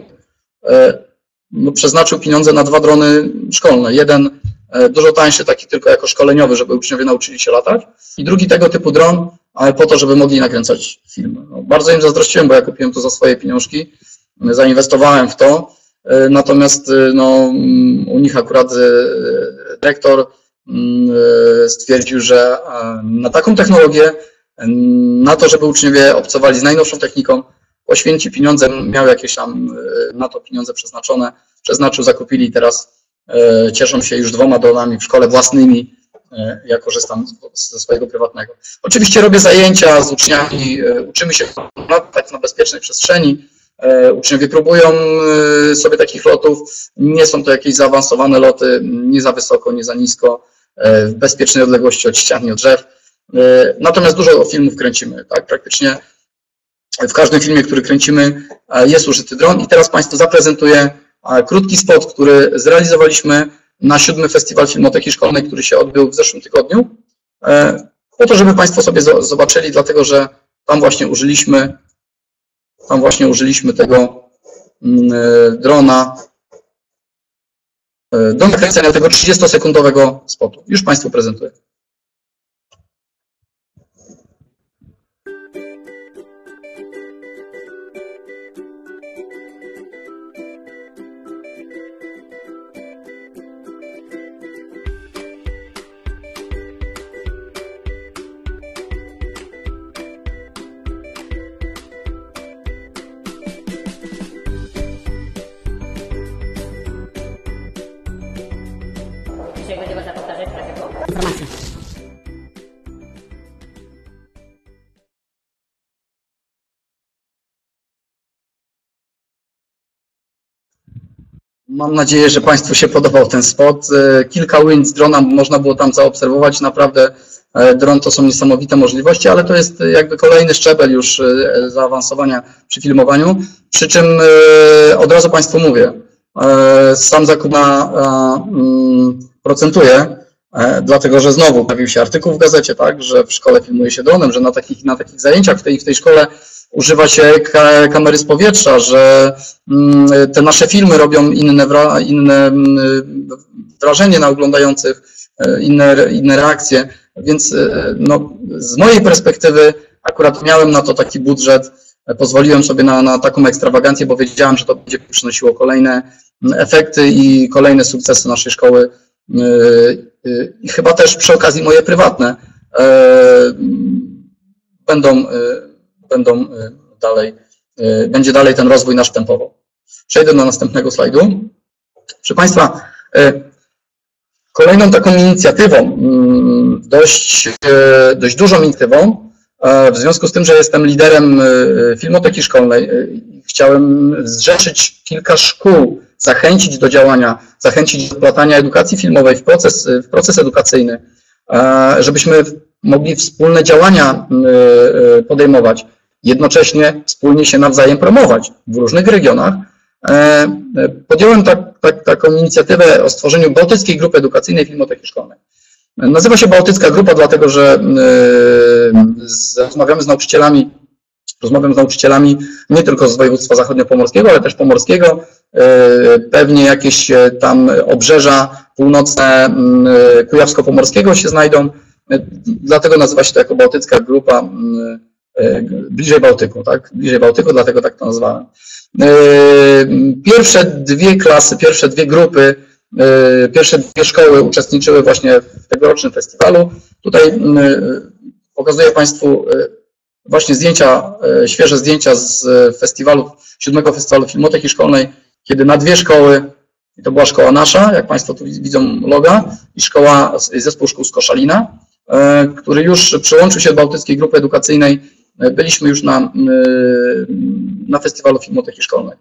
no, przeznaczył pieniądze na dwa drony szkolne. Jeden dużo tańszy, taki tylko jako szkoleniowy, żeby uczniowie nauczyli się latać, i drugi tego typu dron, ale po to, żeby mogli nakręcać filmy. No, bardzo im zazdrościłem, bo ja kupiłem to za swoje pieniążki, zainwestowałem w to, natomiast no, u nich akurat dyrektor stwierdził, że na taką technologię, na to, żeby uczniowie obcowali z najnowszą techniką, poświęci pieniądze, miał jakieś tam na to pieniądze przeznaczone, przeznaczył, zakupili i teraz cieszą się już dwoma dronami w szkole własnymi. Ja korzystam ze swojego prywatnego. Oczywiście robię zajęcia z uczniami, uczymy się latać na bezpiecznej przestrzeni. Uczniowie próbują sobie takich lotów. Nie są to jakieś zaawansowane loty, nie za wysoko, nie za nisko, w bezpiecznej odległości od ścian i od drzew. Natomiast dużo filmów kręcimy, tak? Praktycznie w każdym filmie, który kręcimy, jest użyty dron. I teraz Państwu zaprezentuję krótki spot, który zrealizowaliśmy na siódmy Festiwal Filmoteki Szkolnej, który się odbył w zeszłym tygodniu. Po to, żeby Państwo sobie zobaczyli, dlatego że tam właśnie użyliśmy, tam właśnie użyliśmy tego drona do nakręcenia tego trzydziestosekundowego spotu. Już Państwu prezentuję. Dzisiaj będzie można powtarzać takiego informacji. Mam nadzieję, że Państwu się podobał ten spot. Kilka ujęć z drona można było tam zaobserwować. Naprawdę Dron to są niesamowite możliwości, ale to jest jakby kolejny szczebel już zaawansowania przy filmowaniu. Przy czym od razu Państwu mówię, sam zakup na procentuje, dlatego że znowu pojawił się artykuł w gazecie, tak, że w szkole filmuje się dronem, że na takich, na takich zajęciach w tej, w tej szkole używa się kamery z powietrza, że te nasze filmy robią inne, inne wrażenie na oglądających, inne, inne reakcje, więc no, z mojej perspektywy akurat miałem na to taki budżet, pozwoliłem sobie na, na taką ekstrawagancję, bo wiedziałem, że to będzie przynosiło kolejne efekty i kolejne sukcesy naszej szkoły i chyba też przy okazji moje prywatne będą, będą dalej, będzie dalej ten rozwój następował. Przejdę do następnego slajdu. Proszę Państwa, kolejną taką inicjatywą, dość, dość dużą inicjatywą, w związku z tym, że jestem liderem Filmoteki Szkolnej, chciałem zrzeszyć kilka szkół, zachęcić do działania, zachęcić do wplatania edukacji filmowej w proces, w proces edukacyjny, żebyśmy mogli wspólne działania podejmować, jednocześnie wspólnie się nawzajem promować w różnych regionach. Podjąłem tak, tak, taką inicjatywę o stworzeniu Bałtyckiej Grupy Edukacyjnej Filmoteki Szkolnej. Nazywa się Bałtycka Grupa, dlatego że rozmawiamy z nauczycielami, rozmawiam z nauczycielami nie tylko z województwa zachodniopomorskiego, ale też pomorskiego, pewnie jakieś tam obrzeża północne kujawsko-pomorskiego się znajdą, dlatego nazywa się to jako Bałtycka Grupa, bliżej Bałtyku, tak? Bliżej Bałtyku, dlatego tak to nazwałem. Pierwsze dwie klasy, pierwsze dwie grupy, pierwsze dwie szkoły uczestniczyły właśnie w tegorocznym festiwalu. Tutaj pokazuję Państwu właśnie zdjęcia, świeże zdjęcia z festiwalu, siódmego festiwalu Filmoteki Szkolnej, kiedy na dwie szkoły, i to była szkoła nasza, jak Państwo tu widzą loga, i szkoła, zespół szkół z Koszalina, który już przyłączył się do Bałtyckiej Grupy Edukacyjnej. Byliśmy już na, na festiwalu Filmoteki Szkolnej.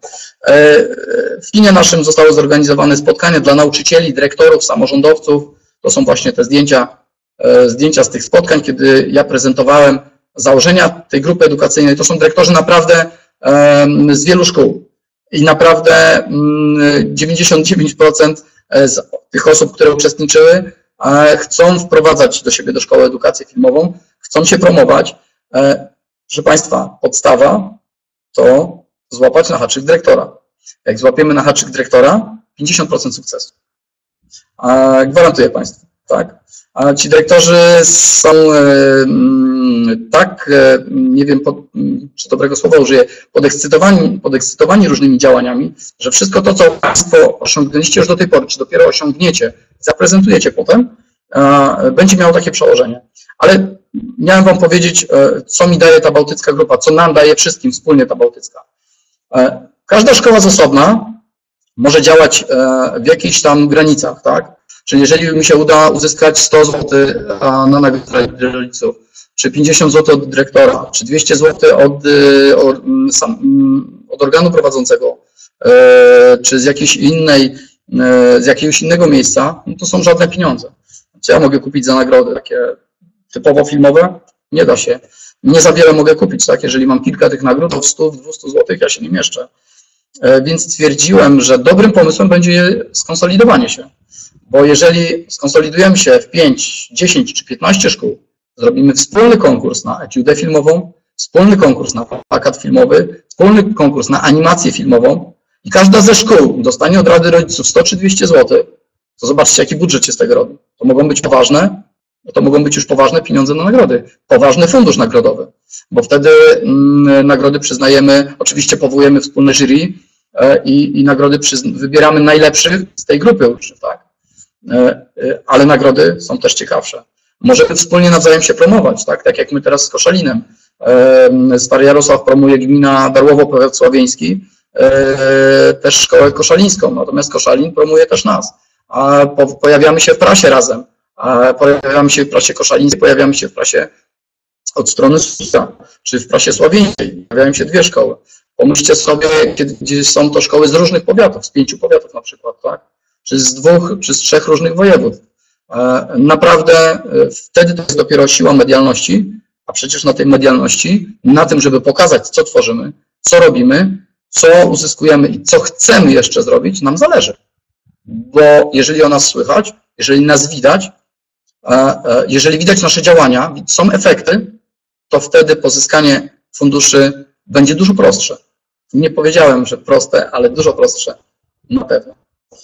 W kinie naszym zostało zorganizowane spotkanie dla nauczycieli, dyrektorów, samorządowców. To są właśnie te zdjęcia, zdjęcia z tych spotkań, kiedy ja prezentowałem założenia tej grupy edukacyjnej. To są dyrektorzy naprawdę z wielu szkół i naprawdę dziewięćdziesiąt dziewięć procent z tych osób, które uczestniczyły, chcą wprowadzać do siebie do szkoły edukację filmową, chcą się promować. Proszę Państwa, podstawa to złapać na haczyk dyrektora. Jak złapiemy na haczyk dyrektora, pięćdziesiąt procent sukcesu. Gwarantuję Państwu, tak? A ci dyrektorzy są tak, nie wiem, pod, czy dobrego słowa użyję, podekscytowani, podekscytowani różnymi działaniami, że wszystko to, co Państwo osiągnęliście już do tej pory, czy dopiero osiągniecie, zaprezentujecie potem, będzie miało takie przełożenie. Ale miałem Wam powiedzieć, co mi daje ta Bałtycka Grupa, co nam daje wszystkim wspólnie ta Bałtycka. Każda szkoła z osobna może działać w jakichś tam granicach, tak? Czyli jeżeli mi się uda uzyskać sto złotych na nagrodę rodziców, czy pięćdziesiąt złotych od dyrektora, czy dwieście złotych od, od, od organu prowadzącego, czy z jakiejś innej, z jakiegoś innego miejsca, no to są żadne pieniądze. Co ja mogę kupić za nagrody takie typowo filmowe? Nie da się. Nie za wiele mogę kupić, tak? Jeżeli mam kilka tych nagród od stu, dwustu złotych, ja się nie mieszczę. Więc stwierdziłem, że dobrym pomysłem będzie skonsolidowanie się. Bo jeżeli skonsolidujemy się w pięć, dziesięć czy piętnaście szkół, zrobimy wspólny konkurs na etiudę filmową, wspólny konkurs na plakat filmowy, wspólny konkurs na animację filmową i każda ze szkół dostanie od Rady Rodziców sto czy dwieście złotych, to zobaczcie, jaki budżet się z tego robi. To mogą być poważne, to mogą być już poważne pieniądze na nagrody, poważny fundusz nagrodowy, bo wtedy mm, nagrody przyznajemy, oczywiście powołujemy wspólne jury e, i, i nagrody przyzn- wybieramy najlepszych z tej grupy uczniów, tak? E, e, ale nagrody są też ciekawsze. Możemy wspólnie nawzajem się promować, tak, tak jak my teraz z Koszalinem. E, Stary Jarosław promuje gmina Darłowo, powiat sławieński, e, też szkołę koszalińską, natomiast Koszalin promuje też nas. A po, pojawiamy się w prasie razem. Pojawiamy się w prasie koszalińskiej, pojawiamy się w prasie od strony Susa, czy w prasie sławieńskiej. Pojawiają się dwie szkoły. Pomyślcie sobie, gdzie są to szkoły z różnych powiatów, z pięciu powiatów na przykład, tak? Czy z dwóch, czy z trzech różnych województw. Naprawdę wtedy to jest dopiero siła medialności, a przecież na tej medialności, na tym, żeby pokazać, co tworzymy, co robimy, co uzyskujemy i co chcemy jeszcze zrobić, nam zależy. Bo jeżeli o nas słychać, jeżeli nas widać, jeżeli widać nasze działania, są efekty, to wtedy pozyskanie funduszy będzie dużo prostsze. Nie powiedziałem, że proste, ale dużo prostsze. Na pewno.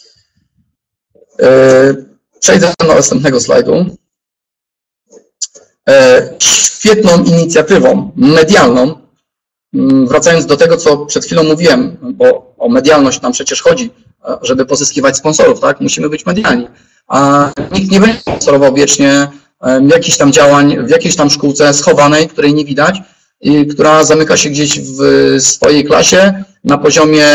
Przejdę do następnego slajdu. Świetną inicjatywą medialną, wracając do tego, co przed chwilą mówiłem, bo o medialność nam przecież chodzi, żeby pozyskiwać sponsorów, tak? Musimy być medialni. A nikt nie będzie sponsorował wiecznie jakichś tam działań w jakiejś tam szkółce schowanej, której nie widać, i która zamyka się gdzieś w swojej klasie na poziomie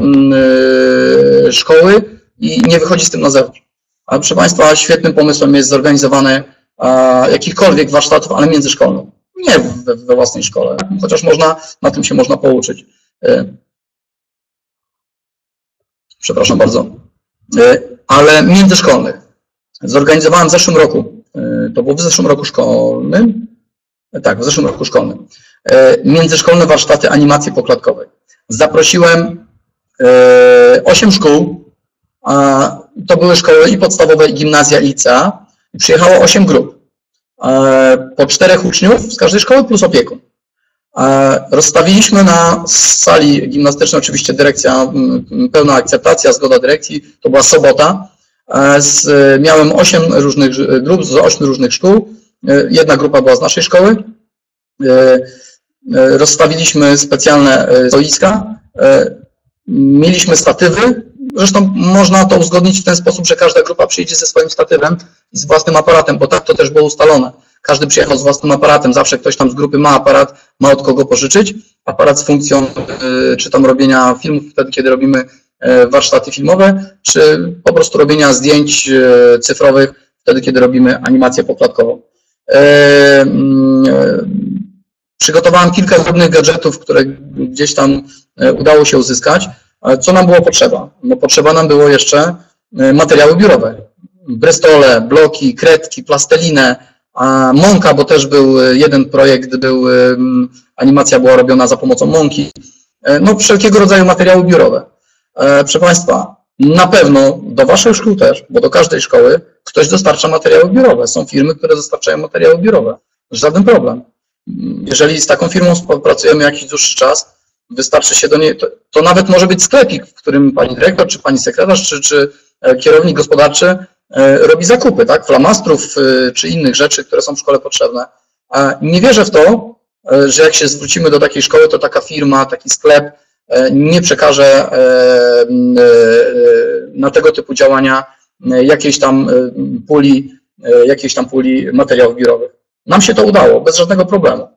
szkoły i nie wychodzi z tym na zewnątrz. A proszę Państwa, świetnym pomysłem jest zorganizowane jakichkolwiek warsztatów, ale międzyszkolnych. Nie we, we własnej szkole, chociaż można, na tym się można pouczyć. Przepraszam bardzo. Ale międzyszkolnych. Zorganizowałem w zeszłym roku, to było w zeszłym roku szkolnym, tak, w zeszłym roku szkolnym, międzyszkolne warsztaty animacji poklatkowej. Zaprosiłem osiem szkół, to były szkoły i podstawowe, i gimnazja, i licea. Przyjechało osiem grup, po czterech uczniów z każdej szkoły plus opiekun. Rozstawiliśmy na sali gimnastycznej, oczywiście dyrekcja, pełna akceptacja, zgoda dyrekcji, to była sobota. Z, miałem osiem różnych grup z ośmiu różnych szkół, jedna grupa była z naszej szkoły. Rozstawiliśmy specjalne stoiska, mieliśmy statywy, zresztą można to uzgodnić w ten sposób, że każda grupa przyjedzie ze swoim statywem i z własnym aparatem, bo tak to też było ustalone. Każdy przyjechał z własnym aparatem, zawsze ktoś tam z grupy ma aparat, ma od kogo pożyczyć. Aparat z funkcją czy tam robienia filmów wtedy, kiedy robimy warsztaty filmowe, czy po prostu robienia zdjęć cyfrowych wtedy, kiedy robimy animację poklatkową. Przygotowałem kilka drobnych gadżetów, które gdzieś tam udało się uzyskać. Co nam było potrzeba? No potrzeba nam było jeszcze materiały biurowe. Brystole, bloki, kredki, plastelinę, mąka, bo też był jeden projekt, był, animacja była robiona za pomocą mąki. No wszelkiego rodzaju materiały biurowe. Proszę Państwa, na pewno do Waszych szkół też, bo do każdej szkoły ktoś dostarcza materiały biurowe. Są firmy, które dostarczają materiały biurowe. Żaden problem. Jeżeli z taką firmą współpracujemy jakiś dłuższy czas, wystarczy się do niej, to, to nawet może być sklepik, w którym pani dyrektor, czy pani sekretarz, czy, czy kierownik gospodarczy robi zakupy, tak, flamastrów, czy innych rzeczy, które są w szkole potrzebne. A nie wierzę w to, że jak się zwrócimy do takiej szkoły, to taka firma, taki sklep nie przekaże na tego typu działania jakiejś tam puli, jakiejś tam puli materiałów biurowych. Nam się to udało, bez żadnego problemu.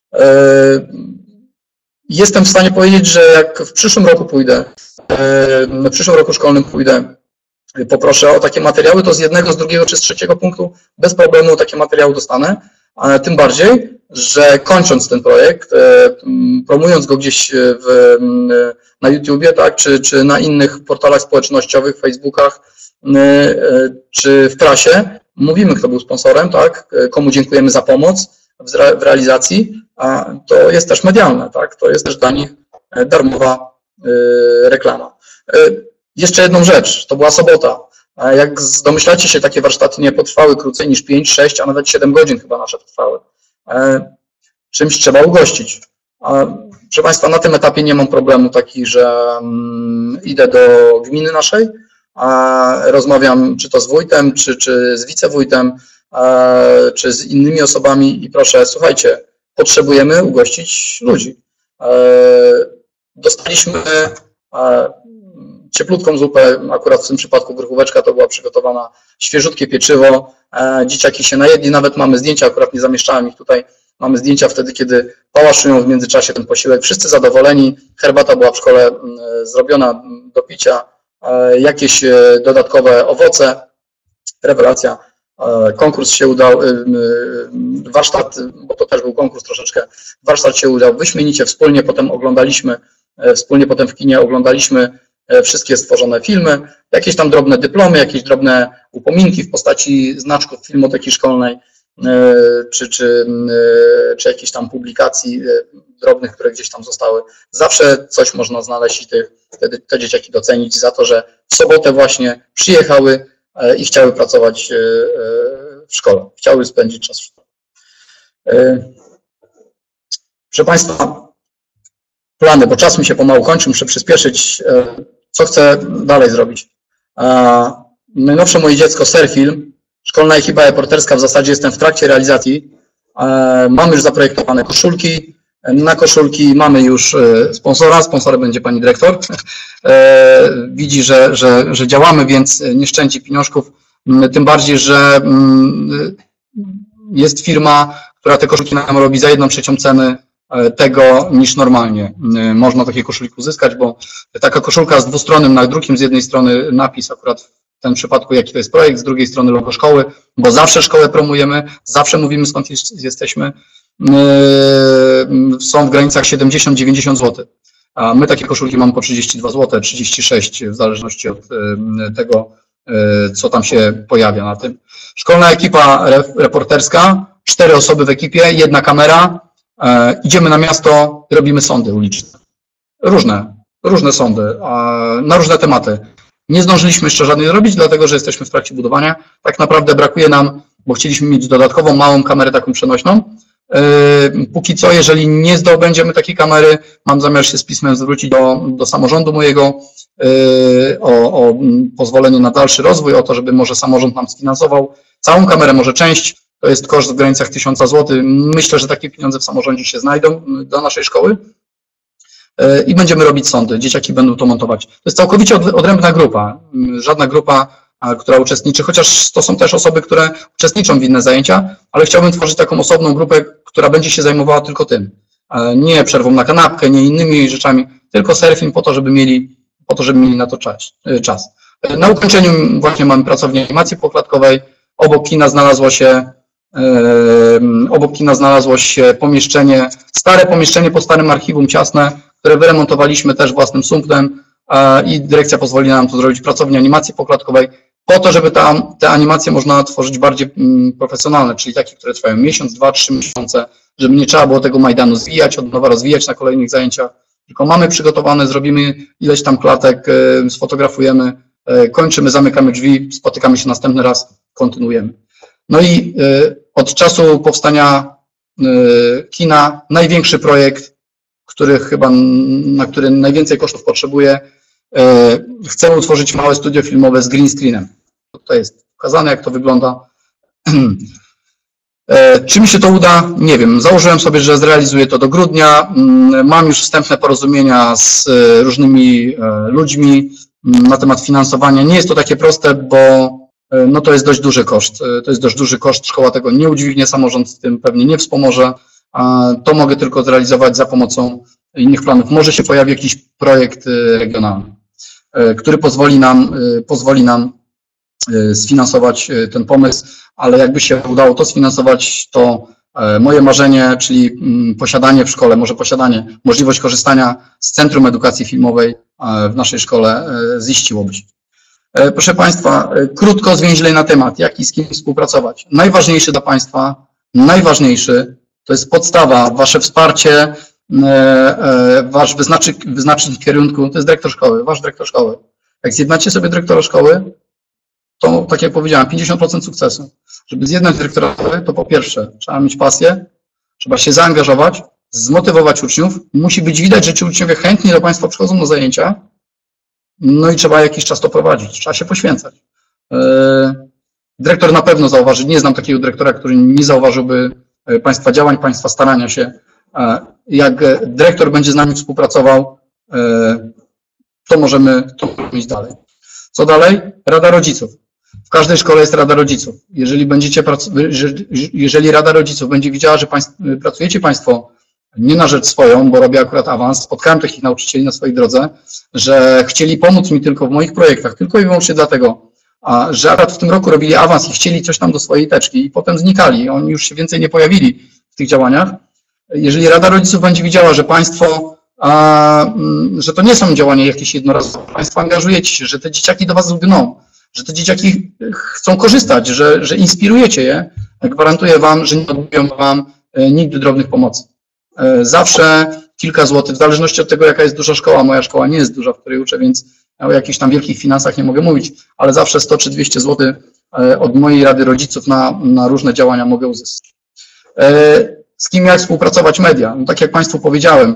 Jestem w stanie powiedzieć, że jak w przyszłym roku pójdę, w przyszłym roku szkolnym pójdę, poproszę o takie materiały, to z jednego, z drugiego czy z trzeciego punktu bez problemu takie materiały dostanę. Tym bardziej, że kończąc ten projekt, promując go gdzieś w, na YouTubie, tak, czy, czy na innych portalach społecznościowych, Facebookach, czy w prasie, mówimy, kto był sponsorem, tak, komu dziękujemy za pomoc w, w realizacji, a to jest też medialne, tak, to jest też dla nich darmowa reklama. Jeszcze jedną rzecz, to była sobota. Jak domyślacie się, takie warsztaty nie potrwały krócej niż pięć, sześć, a nawet siedem godzin chyba nasze trwały. Czymś trzeba ugościć. Proszę Państwa, na tym etapie nie mam problemu taki, że idę do gminy naszej, rozmawiam czy to z wójtem, czy, czy z wicewójtem, czy z innymi osobami i proszę, słuchajcie, potrzebujemy ugościć ludzi. Dostaliśmy cieplutką zupę, akurat w tym przypadku grochóweczka to była przygotowana, świeżutkie pieczywo, dzieciaki się najedli, nawet mamy zdjęcia, akurat nie zamieszczałem ich tutaj, mamy zdjęcia wtedy, kiedy pałaszują w międzyczasie ten posiłek, wszyscy zadowoleni, herbata była w szkole zrobiona do picia, jakieś dodatkowe owoce, rewelacja, konkurs się udał, warsztat, bo to też był konkurs troszeczkę, warsztat się udał wyśmienicie, wspólnie potem oglądaliśmy, wspólnie potem w kinie oglądaliśmy wszystkie stworzone filmy, jakieś tam drobne dyplomy, jakieś drobne upominki w postaci znaczków Filmoteki Szkolnej, czy, czy, czy jakichś tam publikacji drobnych, które gdzieś tam zostały. Zawsze coś można znaleźć i te, wtedy te dzieciaki docenić za to, że w sobotę właśnie przyjechały i chciały pracować w szkole, chciały spędzić czas w szkole. Proszę Państwa, plany, bo czas mi się pomału kończy, muszę przyspieszyć. Co chcę dalej zrobić? Najnowsze moje dziecko, Serfilm, szkolna ekipa reporterska, w zasadzie jestem w trakcie realizacji. Mamy już zaprojektowane koszulki. Na koszulki mamy już sponsora, sponsorem będzie pani dyrektor. Widzi, że, że, że działamy, więc nie szczędzi pieniążków. Tym bardziej, że jest firma, która te koszulki nam robi za jedną trzecią ceny tego niż normalnie można takie koszulki uzyskać, bo taka koszulka z dwustronnym nadrukiem, z jednej strony napis akurat w tym przypadku jaki to jest projekt, z drugiej strony logo szkoły, bo zawsze szkołę promujemy, zawsze mówimy skąd jesteśmy, są w granicach siedemdziesiąt do dziewięćdziesięciu złotych, a my takie koszulki mamy po trzydzieści dwa złote, trzydzieści sześć w zależności od tego, co tam się pojawia na tym. Szkolna ekipa reporterska, cztery osoby w ekipie, jedna kamera. Idziemy na miasto, robimy sądy uliczne. Różne, różne sądy, na różne tematy. Nie zdążyliśmy jeszcze żadnej zrobić, dlatego że jesteśmy w trakcie budowania. Tak naprawdę brakuje nam, bo chcieliśmy mieć dodatkową małą kamerę taką przenośną. Póki co, jeżeli nie zdobędziemy takiej kamery, mam zamiar się z pismem zwrócić do, do samorządu mojego o, o pozwolenie na dalszy rozwój, o to, żeby może samorząd nam sfinansował całą kamerę, może część. To jest koszt w granicach tysiąca złotych. Myślę, że takie pieniądze w samorządzie się znajdą do naszej szkoły i będziemy robić sądy. Dzieciaki będą to montować. To jest całkowicie odrębna grupa. Żadna grupa, która uczestniczy, chociaż to są też osoby, które uczestniczą w inne zajęcia, ale chciałbym tworzyć taką osobną grupę, która będzie się zajmowała tylko tym. Nie przerwą na kanapkę, nie innymi rzeczami, tylko surfing po to, żeby mieli, po to, żeby mieli na to czas. Na ukończeniu właśnie mamy pracownię animacji poklatkowej. Obok kina znalazło się Obok kina znalazło się pomieszczenie, stare pomieszczenie po starym archiwum ciasne, które wyremontowaliśmy też własnym sumptem i dyrekcja pozwoli nam tu zrobić pracownię animacji poklatkowej po to, żeby ta, te animacje można tworzyć bardziej profesjonalne, czyli takie, które trwają miesiąc, dwa, trzy miesiące, żeby nie trzeba było tego Majdanu zwijać, od nowa rozwijać na kolejnych zajęciach, tylko mamy przygotowane, zrobimy ileś tam klatek, sfotografujemy, kończymy, zamykamy drzwi, spotykamy się następny raz, kontynuujemy. No i od czasu powstania kina największy projekt, który chyba, na który najwięcej kosztów potrzebuje, chcemy utworzyć małe studio filmowe z green screenem. Tutaj jest pokazane, jak to wygląda. Czy mi się to uda? Nie wiem. Założyłem sobie, że zrealizuję to do grudnia. Mam już wstępne porozumienia z różnymi ludźmi na temat finansowania. Nie jest to takie proste, bo no to jest dość duży koszt. To jest dość duży koszt. Szkoła tego nie udźwignie, samorząd z tym pewnie nie wspomoże. To mogę tylko zrealizować za pomocą innych planów. Może się pojawi jakiś projekt regionalny, który pozwoli nam, pozwoli nam sfinansować ten pomysł, ale jakby się udało to sfinansować, to moje marzenie, czyli posiadanie w szkole, może posiadanie, możliwość korzystania z Centrum Edukacji Filmowej w naszej szkole ziściłoby się. Proszę Państwa, krótko, zwięźlej na temat, jak i z kim współpracować. Najważniejszy dla Państwa, najważniejszy, to jest podstawa, Wasze wsparcie, Wasz wyznacznik, wyznacznik kierunku, to jest dyrektor szkoły, Wasz dyrektor szkoły. Jak zjednacie sobie dyrektora szkoły, to tak jak powiedziałem, pięćdziesiąt procent sukcesu. Żeby zjednać dyrektora szkoły, to po pierwsze trzeba mieć pasję, trzeba się zaangażować, zmotywować uczniów, musi być widać, że ci uczniowie chętnie do Państwa przychodzą na zajęcia, no i trzeba jakiś czas to prowadzić, trzeba się poświęcać. Dyrektor na pewno zauważy, nie znam takiego dyrektora, który nie zauważyłby Państwa działań, Państwa starania się. Jak dyrektor będzie z nami współpracował, to możemy, to możemy iść dalej. Co dalej? Rada Rodziców. W każdej szkole jest Rada Rodziców. Jeżeli będziecie, jeżeli Rada Rodziców będzie widziała, że państw, pracujecie Państwo nie na rzecz swoją, bo robię akurat awans, spotkałem takich nauczycieli na swojej drodze, że chcieli pomóc mi tylko w moich projektach, tylko i wyłącznie dlatego, że akurat w tym roku robili awans i chcieli coś tam do swojej teczki i potem znikali, oni już się więcej nie pojawili w tych działaniach. Jeżeli Rada Rodziców będzie widziała, że Państwo a, że to nie są działania jakieś jednorazowe. Państwo angażujecie się, że te dzieciaki do Was lgną, że te dzieciaki chcą korzystać, że, że inspirujecie je. Gwarantuję Wam, że nie odbiją Wam nigdy drobnych pomocy. Zawsze kilka złotych, w zależności od tego, jaka jest duża szkoła. Moja szkoła nie jest duża, w której uczę, więc o jakichś tam wielkich finansach nie mogę mówić, ale zawsze sto czy dwieście złotych od mojej Rady Rodziców na, na różne działania mogę uzyskać. Z kim jak współpracować media? No, tak jak Państwu powiedziałem,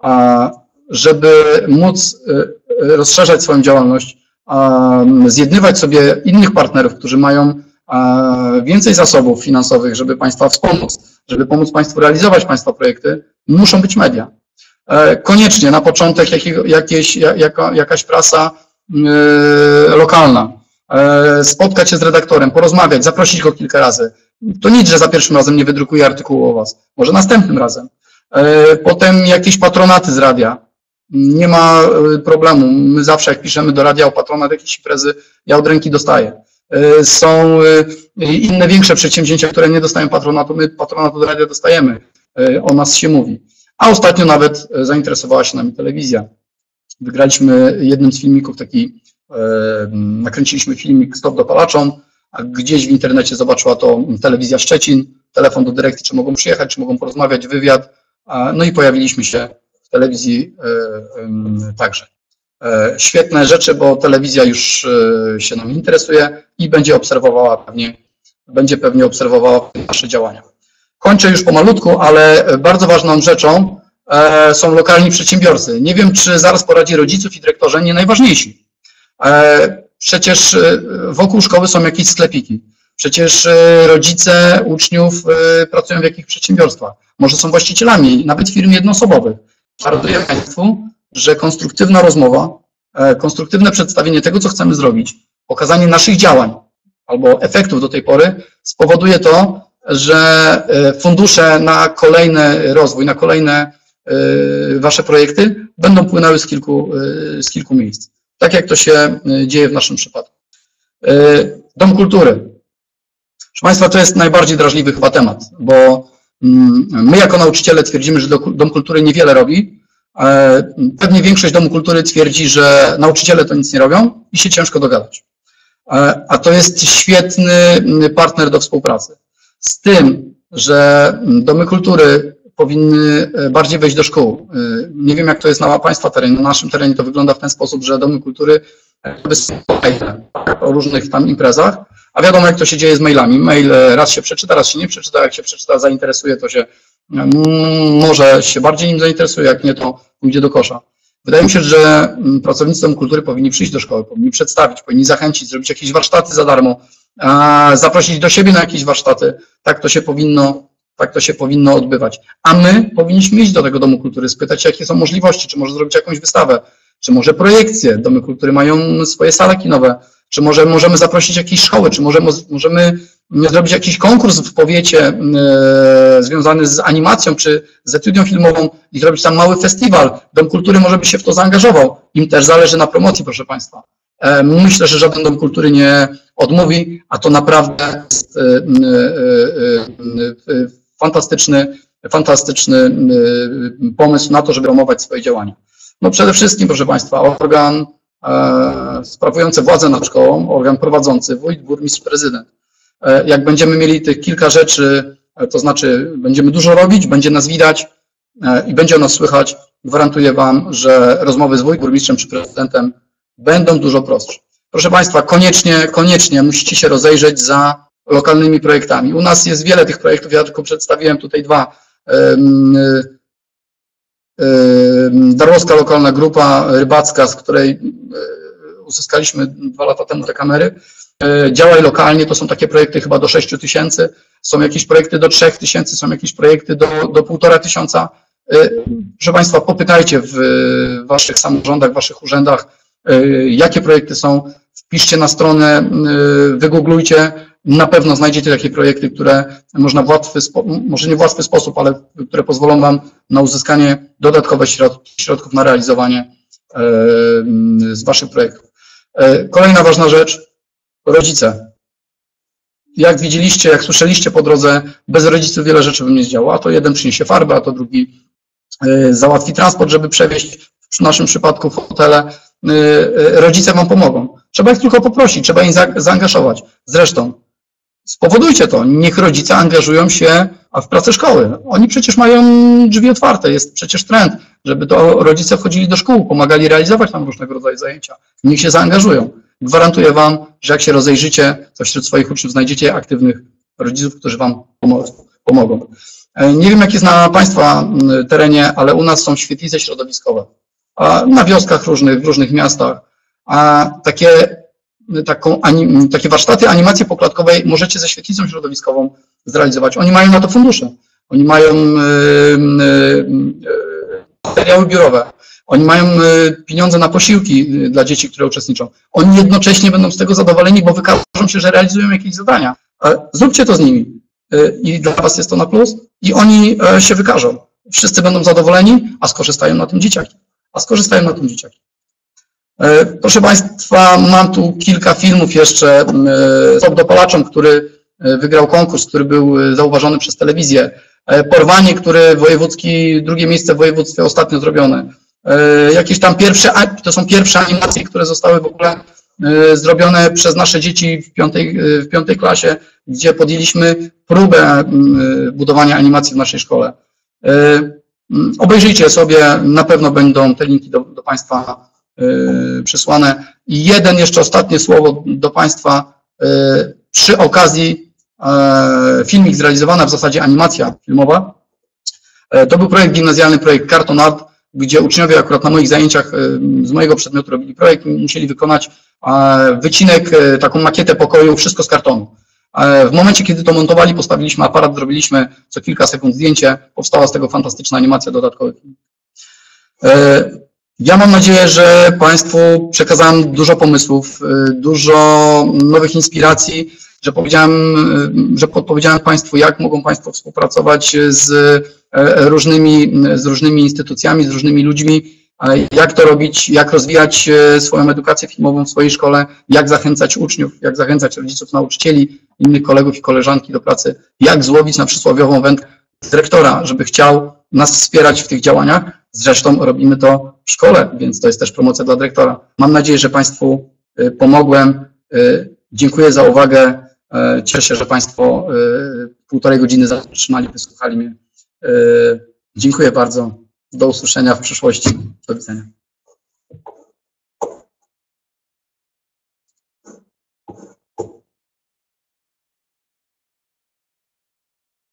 żeby móc rozszerzać swoją działalność, zjednywać sobie innych partnerów, którzy mają więcej zasobów finansowych, żeby Państwa wspomóc, żeby pomóc Państwu realizować Państwa projekty, muszą być media. Koniecznie na początek jakieś, jaka, jakaś prasa lokalna, spotkać się z redaktorem, porozmawiać, zaprosić go kilka razy. To nic, że za pierwszym razem nie wydrukuje artykułu o Was, może następnym razem. Potem jakieś patronaty z radia. Nie ma problemu. My zawsze jak piszemy do radia o patronat jakiejś imprezy, ja od ręki dostaję. Są inne większe przedsięwzięcia, które nie dostają patronatu. My patronat od radia dostajemy. O nas się mówi. A ostatnio nawet zainteresowała się nami telewizja. Wygraliśmy jednym z filmików taki, nakręciliśmy filmik Stop dopalaczom, a gdzieś w internecie zobaczyła to telewizja Szczecin, telefon do dyrekcji, czy mogą przyjechać, czy mogą porozmawiać, wywiad. No i pojawiliśmy się w telewizji także. Świetne rzeczy, bo telewizja już się nami interesuje i będzie obserwowała pewnie, będzie pewnie obserwowała nasze działania. Kończę już pomalutku, ale bardzo ważną rzeczą są lokalni przedsiębiorcy. Nie wiem, czy zaraz po Radzie Rodziców i dyrektorze nie najważniejsi. Przecież wokół szkoły są jakieś sklepiki. Przecież rodzice uczniów pracują w jakichś przedsiębiorstwach. Może są właścicielami, nawet firm jednoosobowych. Gwarantuję Państwu, że konstruktywna rozmowa, konstruktywne przedstawienie tego, co chcemy zrobić, pokazanie naszych działań albo efektów do tej pory spowoduje to, że fundusze na kolejny rozwój, na kolejne Wasze projekty będą płynęły z kilku, z kilku miejsc. Tak jak to się dzieje w naszym przypadku. Dom Kultury. Proszę Państwa, to jest najbardziej drażliwy chyba temat, bo my jako nauczyciele twierdzimy, że Dom Kultury niewiele robi. Pewnie większość Domu Kultury twierdzi, że nauczyciele to nic nie robią i się ciężko dogadać. A to jest świetny partner do współpracy. Z tym, że Domy Kultury powinny bardziej wejść do szkół. Nie wiem, jak to jest na Państwa terenie. Na naszym terenie to wygląda w ten sposób, że Domy Kultury o różnych tam imprezach, a wiadomo, jak to się dzieje z mailami. Mail raz się przeczyta, raz się nie przeczyta. Jak się przeczyta, zainteresuje, to się może się bardziej nim zainteresuje, jak nie, to pójdzie do kosza. Wydaje mi się, że pracownicy Domu Kultury powinni przyjść do szkoły, powinni przedstawić, powinni zachęcić, zrobić jakieś warsztaty za darmo, zaprosić do siebie na jakieś warsztaty. Tak to się powinno, tak to się powinno odbywać. A my powinniśmy iść do tego Domu Kultury, spytać się, jakie są możliwości, czy może zrobić jakąś wystawę, czy może projekcje. Domy Kultury mają swoje sale kinowe, czy może możemy zaprosić jakieś szkoły, czy może możemy zrobić jakiś konkurs w powiecie e, związany z animacją, czy z etudią filmową i zrobić tam mały festiwal. Dom Kultury może by się w to zaangażował. Im też zależy na promocji, proszę Państwa. E, myślę, że żaden Dom Kultury nie odmówi, a to naprawdę jest e, e, e, fantastyczny, fantastyczny pomysł na to, żeby promować swoje działania. No przede wszystkim, proszę Państwa, organ e, sprawujący władzę nad szkołą, organ prowadzący, wójt, burmistrz, prezydent. E, jak będziemy mieli tych kilka rzeczy, e, to znaczy będziemy dużo robić, będzie nas widać e, i będzie o nas słychać, gwarantuję Wam, że rozmowy z wójt, burmistrzem czy prezydentem będą dużo prostsze. Proszę Państwa, koniecznie, koniecznie musicie się rozejrzeć za lokalnymi projektami. U nas jest wiele tych projektów, ja tylko przedstawiłem tutaj dwa. E, Darłowska Lokalna Grupa Rybacka, z której uzyskaliśmy dwa lata temu te kamery. Działaj lokalnie, to są takie projekty chyba do sześciu tysięcy, są jakieś projekty do trzech tysięcy, są jakieś projekty do, do półtora tysiąca. Proszę Państwa, popytajcie w Waszych samorządach, w Waszych urzędach, jakie projekty są, wpiszcie na stronę, wygooglujcie, na pewno znajdziecie takie projekty, które można w łatwy, może nie w łatwy sposób, ale które pozwolą Wam na uzyskanie dodatkowych środków na realizowanie z Waszych projektów. Kolejna ważna rzecz, rodzice. Jak widzieliście, jak słyszeliście po drodze, bez rodziców wiele rzeczy by nie zdziałało, a to jeden przyniesie farbę, a to drugi załatwi transport, żeby przewieźć w naszym przypadku hotele, rodzice wam pomogą. Trzeba ich tylko poprosić, trzeba ich zaangażować. Zresztą spowodujcie to, niech rodzice angażują się w pracę szkoły. Oni przecież mają drzwi otwarte, jest przecież trend, żeby to rodzice wchodzili do szkół, pomagali realizować tam różnego rodzaju zajęcia. Niech się zaangażują. Gwarantuję wam, że jak się rozejrzycie, to wśród swoich uczniów znajdziecie aktywnych rodziców, którzy wam pomogą. Nie wiem, jak jest na państwa terenie, ale u nas są świetlice środowiskowe. Na wioskach różnych, w różnych miastach. A takie, taką, anim, takie warsztaty animacji poklatkowej możecie ze świetlicą środowiskową zrealizować. Oni mają na to fundusze. Oni mają materiały biurowe. Oni mają pieniądze na posiłki dla dzieci, które uczestniczą. Oni jednocześnie będą z tego zadowoleni, bo wykażą się, że realizują jakieś zadania. Zróbcie to z nimi. I dla was jest to na plus. I oni się wykażą. Wszyscy będą zadowoleni, a skorzystają na tym dzieciaki. A skorzystają na tym dzieciaki. Proszę państwa, mam tu kilka filmów jeszcze. Stop dopalaczom, który wygrał konkurs, który był zauważony przez telewizję. Porwanie, który wojewódzki, drugie miejsce w województwie ostatnio zrobione. Jakieś tam pierwsze, to są pierwsze animacje, które zostały w ogóle zrobione przez nasze dzieci w piątej, w piątej klasie, gdzie podjęliśmy próbę budowania animacji w naszej szkole. Obejrzyjcie sobie, na pewno będą te linki do, do państwa przesłane. I jeden jeszcze ostatnie słowo do państwa. Przy okazji filmik zrealizowany, w zasadzie animacja filmowa. To był projekt gimnazjalny, projekt Cartoon Art, gdzie uczniowie akurat na moich zajęciach z mojego przedmiotu robili projekt i musieli wykonać wycinek, taką makietę pokoju, wszystko z kartonu. W momencie, kiedy to montowali, postawiliśmy aparat, zrobiliśmy co kilka sekund zdjęcie, powstała z tego fantastyczna animacja dodatkowa. Ja mam nadzieję, że państwu przekazałem dużo pomysłów, dużo nowych inspiracji, że powiedziałem, że podpowiedziałem państwu, jak mogą państwo współpracować z różnymi, z różnymi instytucjami, z różnymi ludźmi, jak to robić, jak rozwijać swoją edukację filmową w swojej szkole, jak zachęcać uczniów, jak zachęcać rodziców, nauczycieli, innych kolegów i koleżanki do pracy, jak złowić na przysłowiową wędkę dyrektora, żeby chciał nas wspierać w tych działaniach. Zresztą robimy to w szkole, więc to jest też promocja dla dyrektora. Mam nadzieję, że państwu pomogłem. Dziękuję za uwagę. Cieszę się, że państwo półtorej godziny zatrzymali, wysłuchali mnie. Dziękuję bardzo. Do usłyszenia w przyszłości. Do widzenia.